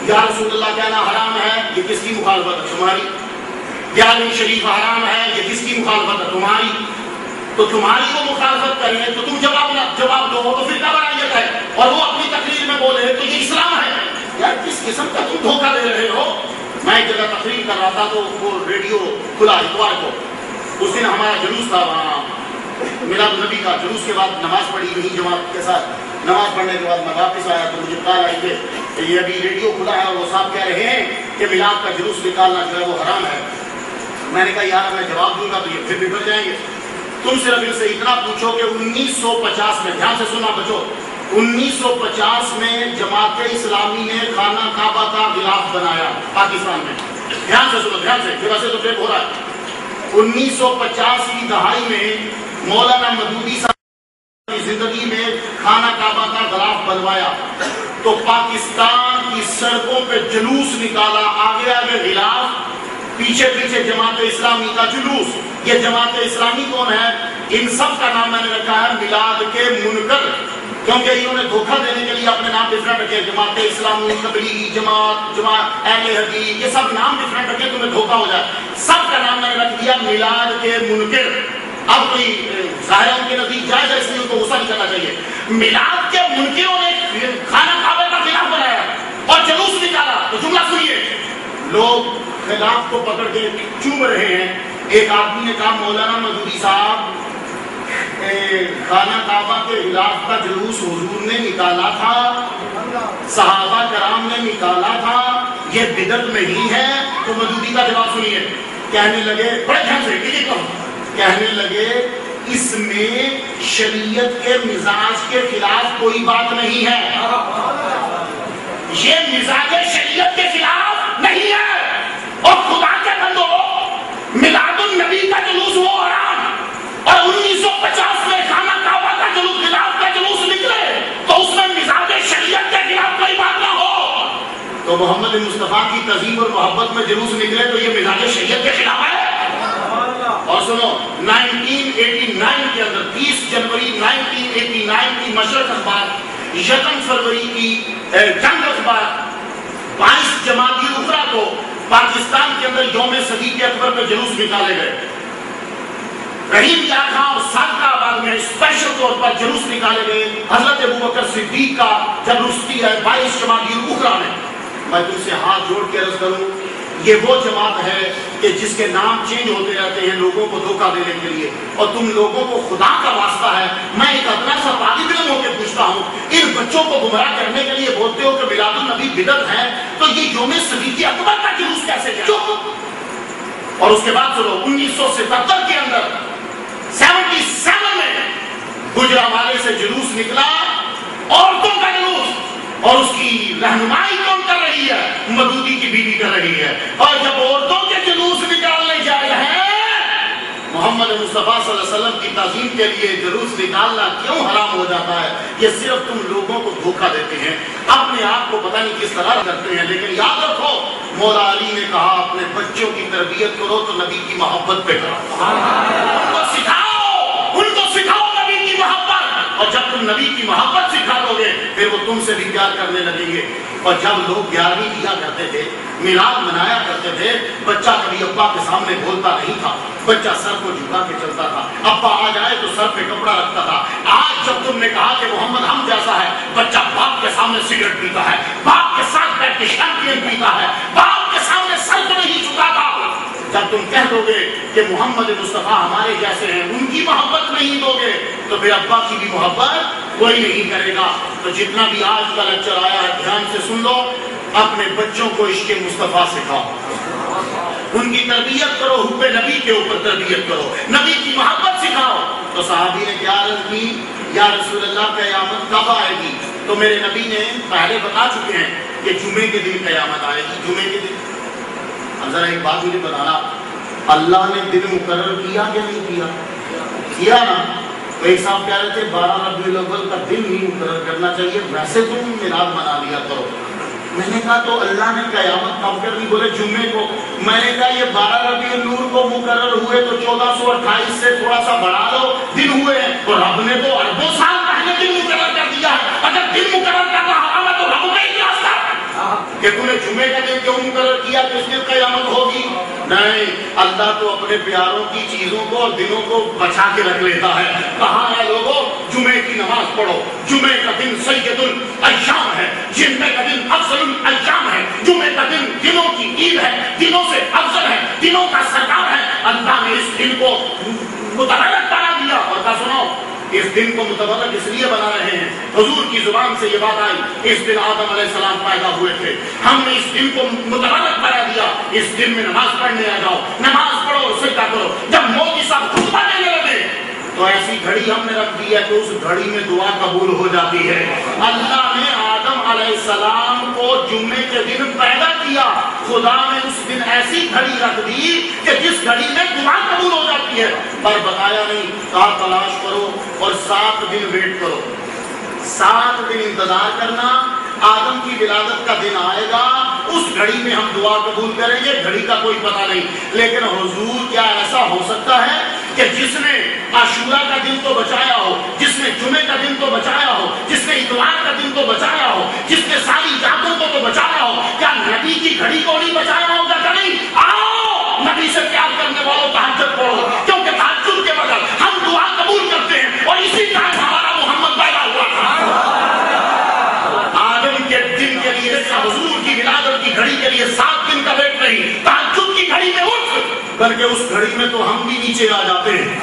یا رسول اللہ کہنا حرام ہے، یہ کس کی مخالفت ہے؟ تمہاری. گیارہویں شریف حرام ہے، یہ کس کی مخالفت ہے؟ تمہاری. تو تمہاری وہ مخالفت کریں تو تم جواب جواب دو تو پھر کیا برائیت ہے؟ اور وہ اپنی تقریر میں بولے تو یہ اسلام ہے. یار کس قسم کا تم دھوکہ دے رہے ہو. میں ایک جگہ تقریر کر رہا تھا تو وہ ریڈیو کھلا اتوار کو، اس دن ہمارا جلوس تھا وہاں میلاد النبی کا. جلوس کے بعد نماز پڑھی وہی جماعت کے ساتھ. نماز پڑھنے کے بعد میں واپس آیا تو مجھے کال آئی کہ یہ ابھی ریڈیو کھلا ہے اور وہ صاحب کہہ رہے ہیں کہ میلاد کا جلوس نکالنا جو ہے وہ حرام ہے. میں نے کہا یار میں جواب دوں گا تو یہ پھر بگڑ جائیں گے. تم صرف ان سے اتنا پوچھو کہ انیس سو پچاس میں، دھیان سے سننا بچو، انیس سو پچاس میں جماعت اسلامی نے خانہ کعبہ کا غلاف بنایا پاکستان میں. دھیان سے سنو، دھیان سے، ویسے تو ٹیپ ہو رہا ہے. انیس سو پچاس کی دہائی میں مولانا مودودی صاحب کی زندگی میں خانہ کعبہ کا غلاف بنوایا تو پاکستان کی سڑکوں پہ جلوس نکالا، آگے آگے غلاف، پیچھے پیچھے جماعت اسلامی کا جلوس. یہ جماعت اسلامی کون ہے؟ ان سب کا نام میں نے رکھا ہے میلاد کے منکر، کیونکہ انہوں نے دھوکہ دینے کے لیے اپنے نام ڈفرنٹ رکھے. جماعت اسلامی، تبلیغی جماعت، جماعت اہل حدیث، یہ سب نام ڈفرنٹ رکھے تمہیں دھوکہ ہو جائے. سب کا نام میں نے رکھ دیا میلاد کے منکر. اب کوئی ظاہر ان کے نزدیک جائز ہے، اس لیے ان کو غصہ نہیں کرنا چاہیے. میلاد کے منکروں نے خانہ کعبہ کا خلاف بنایا اور جلوس نکالا. تو جملہ سنیے، لوگ خلاف کو پکڑ کے چوم رہے ہیں. ایک آدمی نے کہا مولانا مودودی صاحب خانہ کعبہ کے خلاف کا جلوس حضور نے نکالا تھا، صحابہ کرام نے نکالا تھا، یہ بدعت نہیں ہے. تو مودودی کا جواب سنیے، کہنے لگے بڑے دھیان سے کہنے لگے اس میں شریعت کے مزاج کے خلاف کوئی بات نہیں ہے، یہ مزاج شریعت کے خلاف نہیں ہے. اور خدا کے بندو، میلاد النبی کا جلوس وہ حرام اور انیس سو پچاس میں خانہ کعبہ کا جلوس خلاف کا جلوس نکلے تو اس میں مزاج شریعت کے خلاف کوئی بات نہ ہو. تو محمد مصطفیٰ کی تعظیم اور محبت میں جلوس نکلے تو یہ مزاج شریعت کے خلاف ہے. اور سنو، نائنٹین ایٹی نائن کے اندر تیس جنوری نائنٹین ایٹی نائن کی مشرق اخبار، یکم فروری کی جنگ اخبار، بائیس جمادی اخرا کو پاکستان کے اندر یوم صدیق اکبر پہ جلوس نکالے گئے. رحیم یار خان اور صادقہ آباد میں اسپیشل طور پر جلوس نکالے گئے حضرت ابوبکر صدیق کا جب رخصتی ہے بائیس جمادی اخرا میں. میں تم سے ہاتھ جوڑ کے عرض کروں، یہ وہ جماعت ہے کہ جس کے نام چینج ہوتے رہتے ہیں لوگوں کو دھوکہ دینے کے لیے، اور تم لوگوں کو خدا کا واسطہ ہے. میں ایک ادنا سا طالب علم ہو کے پوچھتا ہوں، ان بچوں کو گمراہ کرنے کے لیے بولتے ہو کہ میلاد النبی بدعت ہے، تو یہ یوم صدیق اکبر کا جلوس کیسے کیا؟ اور اس کے بعد سنو، انیس سو ستہتر کے اندر سیونٹی سیون میں گجرانوالے سے جلوس نکلا، عورتوں کا جلوس، اور اس کی رہنمائی کون کر رہی ہے؟ مودودی کی بیوی کر رہی ہے. اور جب عورتوں کے جلوس نکالنے جا رہے ہیں، محمد مصطفیٰ صلی اللہ علیہ وسلم کی تعظیم کے لیے جلوس نکالنا کیوں حرام ہو جاتا ہے؟ یہ صرف تم لوگوں کو دھوکہ دیتے ہیں، اپنے آپ کو پتہ نہیں کس طرح کرتے ہیں. لیکن یاد رکھو، مولا علی نے کہا اپنے بچوں کی تربیت کرو تو نبی کی محبت پہ کرو، ان کو سکھاؤ، ان کو سکھاؤ نبی کی محبت. اور جب تم نبی کی محبت سکھا دو گے پھر وہ تم سے بھی پیار کرنے لگیں گے. اور جب لوگ گیارہویں کیا کرتے تھے، میلاد منایا کرتے تھے، بچہ کبھی ابا کے سامنے بولتا نہیں تھا، بچہ سر کو جھکا کے چلتا تھا. ابا آ جائے تو سر پہ کپڑا رکھتا تھا. آج جب تم نے کہا کہ محمد ہم جیسا ہے، بچہ باپ کے سامنے سگریٹ پیتا ہے، باپ کے ساتھ بیٹھ کے شیمپین پیتا ہے، باپ کے سامنے سر کو نہیں جھکاتا. جب تم کہہ دو گے کہ محمد مصطفیٰ ہمارے جیسے ہیں، ان کی محبت نہیں دو گے تو پھر ابا کی بھی محبت کوئی نہیں کرے گا. تو جتنا بھی آج کا لیکچر آیا ہے دھیان سے سن لو، اپنے بچوں کو عشق مصطفیٰ سکھاؤ، ان کی تربیت کرو، حب نبی کے اوپر تربیت کرو، نبی کی محبت سکھاؤ. تو صحابی نے کیا عرض کی، یا رسول اللہ قیامت کب آئے گی؟ تو میرے نبی نے پہلے بتا چکے ہیں کہ جمعے کے دن قیامت آئے گی. جمعے کے دن اب ذرا ایک بات مجھے بتانا، اللہ نے دن مقرر کیا کہ نہیں کیا؟ کیا نا. تو ایک صاحب کہہ رہے تھے بارہ ربیع الاول کا دن نہیں مقرر کرنا چاہیے، ویسے تم میلاد منا لیا کرو. میں نے کہا تو اللہ نے قیامت کب کرنی؟ بولے جمعے کو. میں نے کہا یہ بارہ ربیع النور کو مقرر ہوئے تو چودہ سو اٹھائیس سے تھوڑا سا بڑھا لو دن ہوئے ہیں، تو رب نے تو اربوں سال پہلے دن مقرر کر دیا ہے. اگر دن مقرر کرنا حرام ہے تو رب کا اجلاس کر. کہ تمہیں جمعے کا دن کیوں مقرر کیا کہ اس دن قیامت ہوگی؟ نہیں، اللہ تو اپنے پیاروں کی چیزوں کو اور دنوں کو بچا کے رکھ لیتا ہے. کہا ہے لوگوں جمعے کی نماز پڑھو، جمعے کا دن سید الایام ہے، جمعے کا دن افضل الایام ہے، جمعے کا دن دنوں کی عید ہے، دنوں سے افضل ہے، دنوں کا سردار ہے. اللہ نے اس دن کو متبرک بنا دیا. اور کہا سنو اس دن کو متبرک اس لیے بنا رہے ہیں، حضور کی زبان سے یہ بات آئی اس دن آدم علیہ السلام پیدا ہوئے تھے، ہم نے اس دن کو متبرک بنا دیا، اس دن میں نماز پڑھنے آ جاؤ، نماز پڑھو اور سجدہ کرو. جب مودی صاحب خطبہ دینے لگے تو ایسی گھڑی ہم نے رکھ دی ہے کہ اس گھڑی میں دعا قبول ہو جاتی ہے. اللہ نے آدم علیہ السلام کو جمعے کے دن پیدا کیا، خدا نے اس دن ایسی گھڑی رکھ دی کہ جس گھڑی میں دعا قبول ہو جاتی ہے. پر بتایا نہیں، کہا تلاش کرو اور سات دن ویٹ کرو، سات دن انتظار کرنا، آدم کی ولادت کا دن آئے گا، اس گھڑی میں ہم دعا قبول کریں گے. گھڑی کا کوئی پتہ نہیں، لیکن حضور کیا ایسا ہو سکتا ہے کہ جس نے عاشورہ کا دن تو بچایا ہو، جس نے جمعے کا دن تو بچایا ہو، جس نے اتوار کا دن تو بچایا ہو، جس نے ساری راتوں کو تو بچایا ہو، کیا نبی کی گھڑی کو نہیں بچایا ہوگا؟ کہ نہیں؟ آؤ نبی سے پیار کرنے والوں تہجد پڑھو، کیونکہ تہجد کے بغیر ہم دعا قبول کرتے ہیں اور اسی ٹائم ہمارا محمد پیدا ہوا تھا. آدم کے دن کے لیے، حضور کی ولادت کی گھڑی کے لیے سات دن کا ویٹ نہیں، تہجد کی گھڑی میں اٹھ، بلکہ اس گھڑی میں تو ہم بھی نیچے آ جاتے ہیں.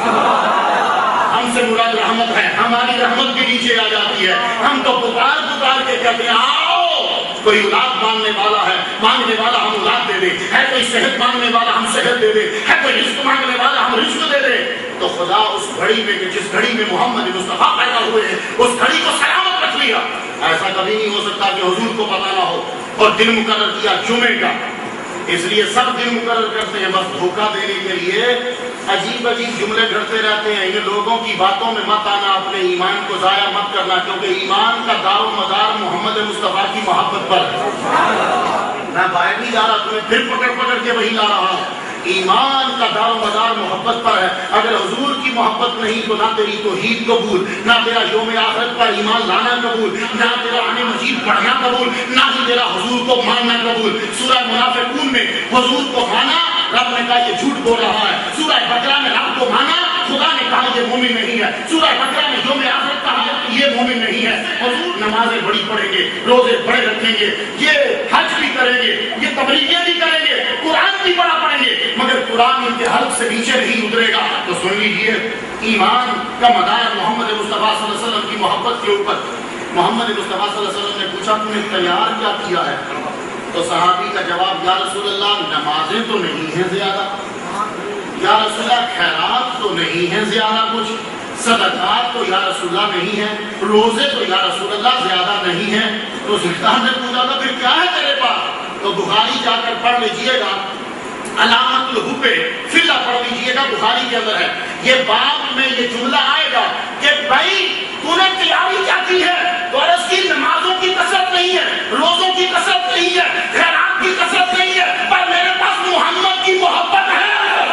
ہم سے مراد رحمت ہے، ہماری رحمت بھی نیچے آ جاتی ہے. ہم تو پکار پکار کے کہتے ہیں آؤ، کوئی اولاد مانگنے والا ہے، مانگنے والا ہم اولاد دے دے، ہے کوئی صحت مانگنے والا ہم صحت دے دے، ہے کوئی رزق مانگنے والا ہم رزق دے دے. تو خدا اس گھڑی میں کہ جس گھڑی میں محمد مصطفیٰ پیدا ہوئے ہیں اس گھڑی کو سلامت رکھ لیا. ایسا کبھی نہیں ہو سکتا کہ حضور کو پتہ نہ ہو. اور دن مقرر کیا جمعے کا، اس لیے سب دن مقرر کرتے ہیں بس دھوکہ دینے کے لیے. عجیب عجیب جملے گھڑتے رہتے ہیں. یہ لوگوں کی باتوں میں مت آنا، اپنے ایمان کو ضائع مت کرنا، کیونکہ ایمان کا دار و مدار محمد مصطفیٰ کی محبت پر ہے. میں باہر نہیں جا رہا، تمہیں پھر پکڑ پکڑ کے وہی لا رہا ہوں. ایمان کا دار و مدار محبت پر ہے. اگر حضور کی محبت نہیں تو نہ تیری توحید قبول، نہ تیرا یوم آخرت پر ایمان لانا قبول، نہ تیرا آنے مجید پڑھنا قبول، نہ ہی تیرا حضور کو ماننا قبول. سورہ منافقون میں حضور کو مانا، رب نے کہا یہ جھوٹ بول رہا ہے. سورہ بقرہ میں رب کو مانا، خدا نے کہا یہ مومن نہیں ہے. سورہ بقرہ میں یوم آخرت کہا یہ مومن نہیں ہے. حضور نمازیں بڑی پڑھیں گے، روزے بڑے رکھیں گے، یہ حج بھی کریں گے، یہ تبلیغیں بھی کریں گے، قرآن بھی بڑا پڑھیں گے، مگر قرآن ان کے حلق سے نیچے نہیں اترے گا. تو سن لیجیے، ایمان کا مدار محمد مصطفیٰ صلی اللہ علیہ وسلم کی محبت کے اوپر. محمد مصطفیٰ صلی اللہ علیہ وسلم نے پوچھا تم نے تیار کیا کیا ہے؟ تو صحابی کا جواب، یا رسول اللہ نمازیں تو نہیں ہیں زیادہ، یا رسول اللہ خیرات تو نہیں ہیں زیادہ کچھ، صدقات تو یا رسول اللہ نہیں ہیں، روزے تو یا رسول اللہ زیادہ نہیں ہیں. تو سلطان نے پوچھا تھا پھر کیا ہے تیرے پاس؟ تو بخاری جا کر پڑھ لیجئے گا، علامت الحب فی اللہ پڑھ لیجئے گا، بخاری کے اندر ہے. یہ باب میں یہ جملہ آئے گا کہ بھائی تو نے تیاری کیا کی ہے؟ تو عرض کی نمازوں کی کثرت نہیں ہے، روزوں کی کثرت نہیں ہے، خیرات کی کثرت نہیں ہے، پر میرے پاس محمد کی محبت ہے،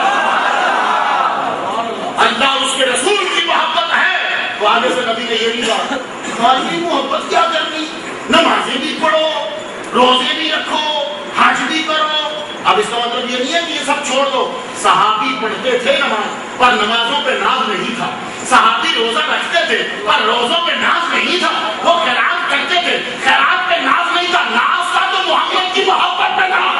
اللہ اس کے رسول کی محبت ہے. تو آگے سے نبی نے یہ نہیں کہا خالی محبت کیا کرنی، نمازیں بھی پڑھو، روزے بھی رکھو، حج بھی کرو. اب اس کا مطلب یہ نہیں ہے کہ یہ سب چھوڑ دو. صحابی پڑھتے تھے نماز، پر نمازوں پہ ناز نہیں تھا. صحابی روزہ رکھتے تھے، پر روزوں پہ ناز نہیں تھا. وہ خیرات کرتے تھے، خیرات پہ ناز نہیں تھا. ناز تھا تو محمد کی محبت پہ ناز.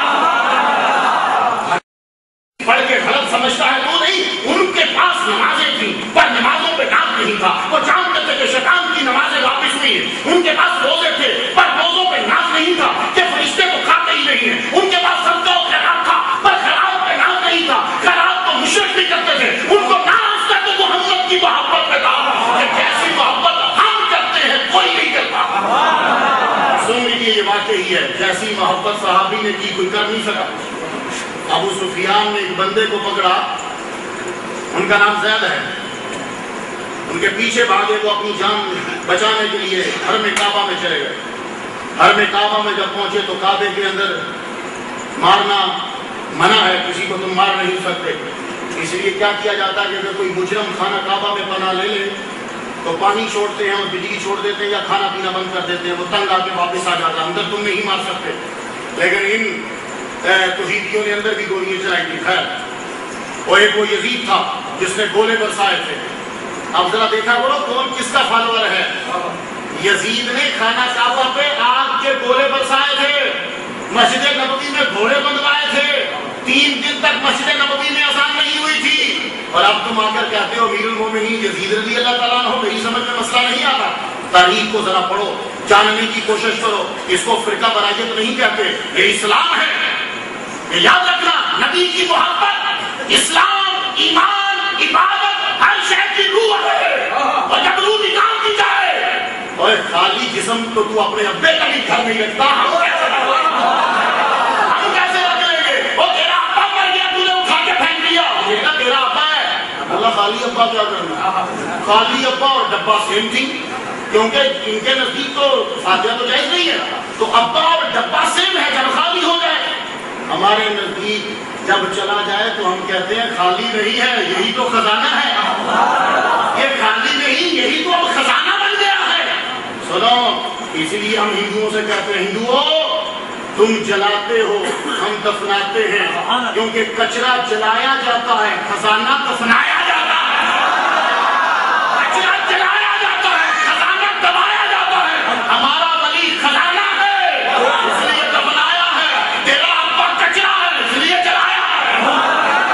پڑھ کے غلط سمجھتا ہے وہ نہیں، ان کے پاس نمازیں تھیں پر نمازوں پہ ناز نہیں تھا. وہ جانتے تھے کہ شیطان کی نمازیں واپس ہوئی ہیں. ان کے پاس روزے تھے پر روزوں پہ ناز نہیں تھا کہ فرشتے تو کھاتے ہی نہیں ہیں. ان کے پاس صدقہ و خیرات تھا پر خیرات پہ ناز نہیں تھا. خیرات تو مشرک بھی کرتے تھے، ان کو ناز تھا تو محمد کی محبت پہ تھا. جیسی محبت ہم کرتے ہیں کوئی نہیں کرتا. سن لیجیے یہ واقعی ہے، جیسی محبت صحابی نے کی کوئی کر نہیں سکا. ابو سفیان نے ایک بندے کو پکڑا، ان کا نام زید ہے، ان کے پیچھے بھاگے، وہ اپنی جان بچانے کے لیے حرم کعبہ میں چلے گئے. حرم کعبہ میں جب پہنچے تو کعبے کے اندر مارنا منع ہے، کسی کو تم مار نہیں سکتے. اس لیے کیا کیا جاتا ہے کہ اگر کوئی مجرم خانہ کعبہ میں پناہ لے لے تو پانی چھوڑتے ہیں اور بجلی چھوڑ دیتے ہیں یا کھانا پینا بند کر دیتے ہیں، وہ تنگ آ کے واپس آ جاتا ہے، اندر تم نہیں مار سکتے. لیکن ان توحیدیوں نے اندر بھی گولیاں چلائی تھی. خیر وہ ایک وہ یزید تھا جس نے گولے برسائے تھے. اب ذرا دیکھا کرو کون کس کا فالوور ہے. یزید نے خانہ کعبہ پہ آگ کے گولے برسائے تھے, مسجد نبوی میں گھوڑے بندوائے تھے, تین دن تک مسجد نبوی میں اذان نہیں ہوئی تھی, اور اب تم آ کر کہتے ہو امیر المومنین یزید رضی اللہ تعالیٰ عنہ. میری سمجھ میں مسئلہ نہیں آتا. تاریخ کو ذرا پڑھو, جاننے کی کوشش کرو. اس کو فرقہ برائیت نہیں کہتے, یہ اسلام ہے. یہ یاد رکھنا, نبی کی محبت, اسلام, ایمان, عبادت, ہر شے کی روح ہے, اور جب روح نکال دی جائے اور خالی جسم تو تو اپنے ابے کا بھی گھر نہیں رکھتا, ہم کیسے ہم کیسے رکھ لیں گے؟ وہ تیرا ابا مر گیا, تو نے اٹھا کے پھینک دیا, یہ تیرا ابا ہے. اللہ خالی ابا کیا کرنا, خالی ابا اور ڈبہ سیم تھی, کیونکہ ان کے نزدیک تو فاتحہ تو جائز نہیں ہے, تو ابا اور ڈبہ سیم ہے. جب خالی ہو جائے, ہمارے نزدیک جب چلا جائے تو ہم کہتے ہیں خالی نہیں ہے, یہی تو خزانہ ہے. یہ خالی نہیں, یہی تو اب خزانہ بن گیا ہے. سنو, اس لیے ہم ہندوؤں سے کہتے ہیں, ہندوؤں تم جلاتے ہو, ہم دفناتے ہیں, کیونکہ کچرا جلایا جاتا ہے, خزانہ دفنایا جاتا ہے. کچرا جلایا جاتا ہے, خزانہ دبایا جاتا ہے. ہمارا ولی خزانہ ہے, اس لیے دفنایا ہے. تیرا ابا کچرا ہے, اس لیے جلایا ہے.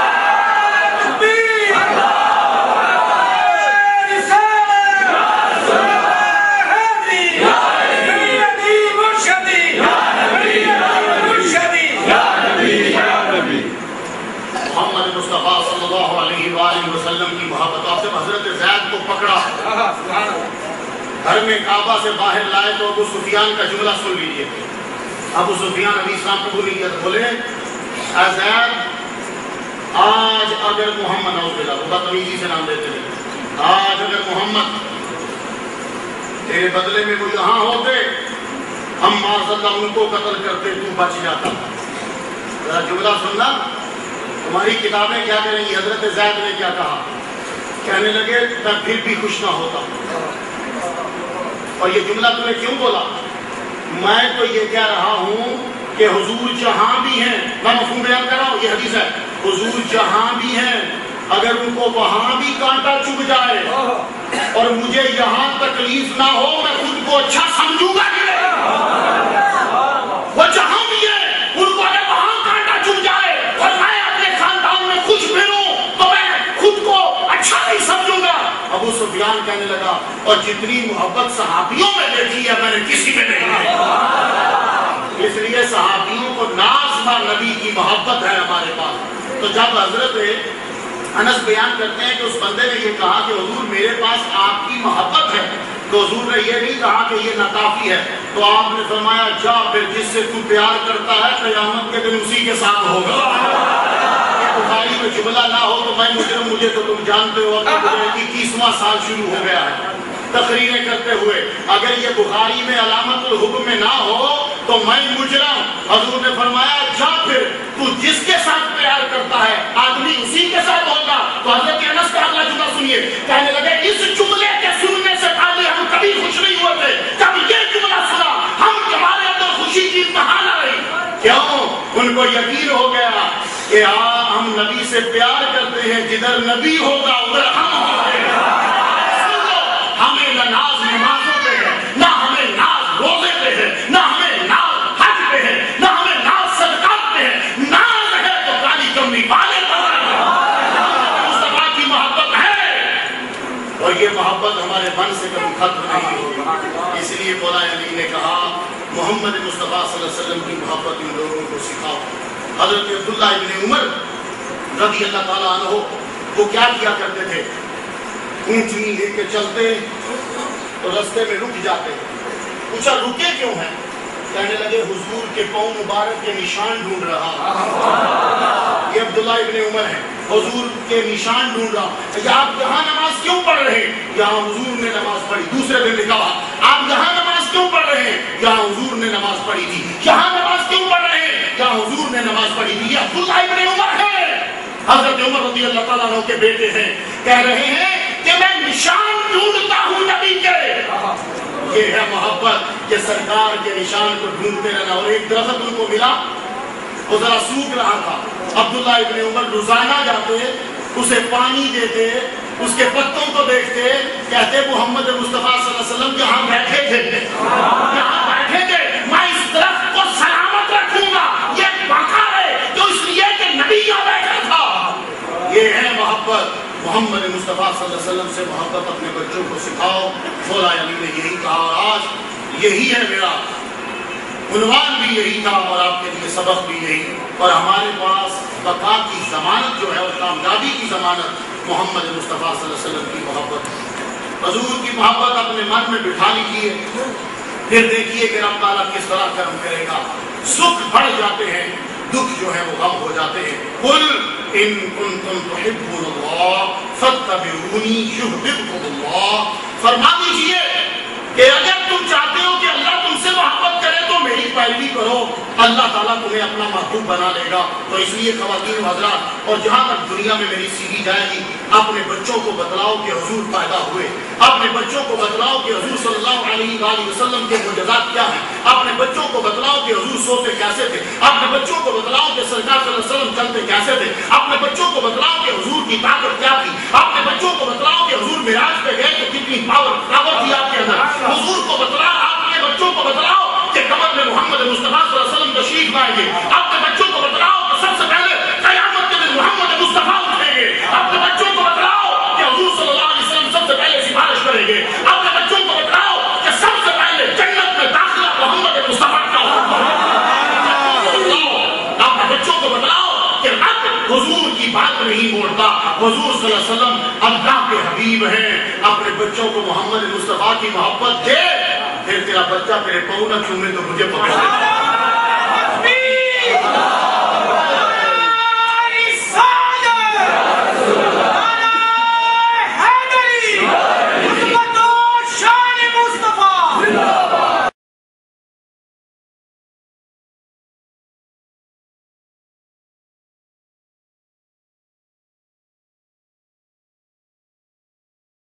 محمد مصطفیٰ صلی اللہ علیہ وآلہ وسلم کی محبت. آپ جب حضرت زید کو پکڑا, گھر میں کعبہ سے باہر لائے, تو ابو سفیان کا جملہ سن لیجئے. ابو سفیان ابھی اسلام قبول نہیں کیا, بولے اے زید, آج اگر محمد, نعوذ باللہ, وہ بدتمیزی سے نام دیتے ہیں, آج اگر محمد تیرے بدلے میں وہ یہاں ہوتے, ہم معاذ اللہ ان کو قتل کرتے, تو بچ جاتا. ذرا جملہ سننا, تمہاری کتابیں کیا کریں گی. حضرت زید نے کیا کہا, کہنے لگے میں پھر بھی خوش نہ ہوتا. اور یہ جملہ تم نے کیوں بولا؟ میں تو یہ کہہ رہا ہوں کہ حضور جہاں بھی ہیں, میں مفہوم بیان کر رہا ہوں, یہ حدیث ہے, حضور جہاں بھی ہیں, اگر ان کو وہاں بھی کانٹا چبھ جائے اور مجھے یہاں تکلیف نہ ہو, میں خود کو اچھا سمجھوں گا. وہ جہاں بھی ہے, ان کو اگر وہاں کانٹا چبھ جائے اور میں اپنے خاندان میں خوش پھروں, تو میں خود کو اچھا نہیں سمجھوں گا. ابو سفیان کہنے لگا, اور جتنی محبت صحابیوں میں دیکھی ہے میں نے کسی میں نہیں دیکھی. اس لیے صحابیوں کو ناز تھا, نبی کی محبت ہے ہمارے پاس. تو جب حضرت انس بیان کرتے ہیں کہ اس بندے نے یہ کہا کہ حضور میرے پاس آپ کی محبت ہے, تو حضور نے یہ نہیں کہا کہ یہ ناکافی ہے, تو آپ نے فرمایا جا پھر جس سے تو پیار کرتا ہے قیامت کے دن اسی کے ساتھ ہوگا. بخاری میں جملہ نہ ہو تو میں مجرم, مجھے تو تم جانتے ہو کہ مجھے اکیسواں سال شروع ہو گیا ہے تقریریں کرتے ہوئے. اگر یہ بخاری میں علامت الحکم میں نہ ہو تو میں مجرم. حضور نے فرمایا جا پھر تو جس کے ساتھ پیار کرتا ہے آدمی اسی کے ساتھ ہوگا. تو حضرت انس کا اگلا جملہ سنیے, کہنے لگے اس جملے کے سننے سے پہلے ہم کبھی خوش نہیں ہوئے تھے, جب یہ جملہ سنا ہم ہمارے اندر خوشی کی انتہا نہ رہی. کیوں؟ ان کو یقین ہو گیا کہ ہاں ہم نبی سے پیار کرتے ہیں, جدھر نبی ہوگا ادھر ہم ہوں گے. ہمیں نہ ناز نمازوں پہ ہے, نہ ہمیں ناز روزے پہ ہے, نہ ہمیں ناز حج پہ ہے, نہ ہمیں ناز صدقات پہ ہے. ناز ہے تو کالی کمنی والے پر ہے. مصطفیٰ کی محبت ہے, اور یہ محبت ہمارے من سے کبھی ختم نہیں ہوگی. اس لیے مولا علی نے کہا محمد مصطفیٰ صلی اللہ علیہ وسلم کی محبت ان لوگوں کو سکھاؤ. حضرت عبداللہ ابن عمر رضی اللہ تعالیٰ عنہ وہ کیا کیا کرتے تھے, اونٹنی لے کے چلتے تو رستے میں رک جاتے. پوچھا رکے کیوں ہیں؟ کہنے لگے حضور کے پاؤں مبارک کے نشان ڈھونڈ رہا. یہ عبداللہ ابن عمر ہے, حضور کے نشان ڈھونڈ رہا. یا آپ یہاں نماز کیوں پڑھ رہے ہیں؟ یہاں حضور نے نماز پڑھی. دوسرے دن لکھا آپ یہاں نماز کیوں پڑھ رہے ہیں؟ یہاں حضور نے نماز پڑھی تھی. یہاں نماز کیوں پڑھ رہے ہیں؟ یہاں حضور نے نماز پڑھی تھی. یہ عبداللہ ابن عمر ہے, حضرت عمر رضی اللہ تعالیٰ عنہ کے بیٹے ہیں. کہہ رہے ہیں کہ میں نشان ڈھونڈتا ہوں نبی کے. یہ ہے محبت کہ سرکار کے نشان کو ڈھونڈتے رہنا. اور ایک درخت ان کو ملا وہ ذرا سوکھ رہا تھا. عبداللہ ابن عمر روزانہ جاتے اسے پانی دیتے, اس کے پتوں کو دیکھتے, کہتے محمد مصطفیٰ صلی اللہ علیہ وسلم یہاں بیٹھے تھے, یہاں بیٹھے تھے, میں اس درخت کو سلامت رکھوں گا, یہ بقا ہے تو اس لیے کہ نبی یہاں بیٹھا تھا. یہ ہے محبت. محمد مصطفیٰ صلی اللہ علیہ وسلم سے محبت اپنے بچوں کو سکھاؤ. مولا علی نے یہی کہا اور آج یہی ہے میرا عنوان بھی یہی تھا اور آپ کے لیے سبق بھی یہی. اور ہمارے پاس بقا کی ضمانت جو ہے اور کامیابی کی ضمانت محمد مصطفیٰ صلی اللہ علیہ وسلم کی محبت. حضور کی محبت اپنے من میں بٹھا لیجیے, پھر دیکھیے کہ رب تعالیٰ کس طرح کرم کرے گا. سکھ بڑھ جاتے ہیں, دکھ جو ہے وہ غم ہو جاتے ہیں. قل ان کنتم تحبون اللہ فاتبعونی یحببکم اللہ. فرما دیجیے کہ اگر تم چاہتے ہو کہ اللہ تم سے محبت کرے تو میری پیروی کرو, اللہ تعالیٰ تمہیں اپنا محبوب بنا لے گا. تو اس لیے خواتین و حضرات, اور جہاں تک دنیا میں میری سی ڈی جائے گی, اپنے بچوں کو بتلاؤ کہ حضور پیدا ہوئے, اپنے بچوں کو بتلاؤ کہ حضور صلی اللہ علیہ وآلہ وسلم کے معجزات کیا ہیں, اپنے بچوں کو بتلاؤ کہ حضور سوتے کیسے تھے, اپنے بچوں کو بتلاؤ کہ سرکار صلی اللہ علیہ وسلم چلتے کیسے تھے, اپنے بچوں کو بتلاؤ کہ حضور کی طاقت کیا تھی, اپنے بچوں کو بتلاؤ کہ حضور معراج پہ گئے تو کتنی پاور پاور تھی آپ کے اندر. حضور کو بتلاؤ, اپنے بچوں کو بتلاؤ کہ قبر میں محمد مصطفیٰ صلی اللہ علیہ وسلم تشریف لائیں گے. اپنے بچوں کو بتلاؤ کہ سب سے پہلے قیامت کے دن محمد مصطفیٰ اٹھیں گے. اپنے بچوں کو بتلاؤ کہ حضور صلی اللہ علیہ وسلم سب سے پہلے سفارش کریں گے. اپنے بچوں کو بتلاؤ کہ سب سے پہلے جنت میں داخلہ محمد مصطفیٰ کا ہوگا. اپنے بچوں کو بتلاؤ کہ اب حضور کی بات نہیں موڑتا, حضور صلی اللہ علیہ وسلم اللہ کے حبیب ہیں. اپنے بچوں کو محمد مصطفیٰ کی محبت دے, پھر تیرا بچہ میرے پاؤں نہ چومے تو مجھے پکڑ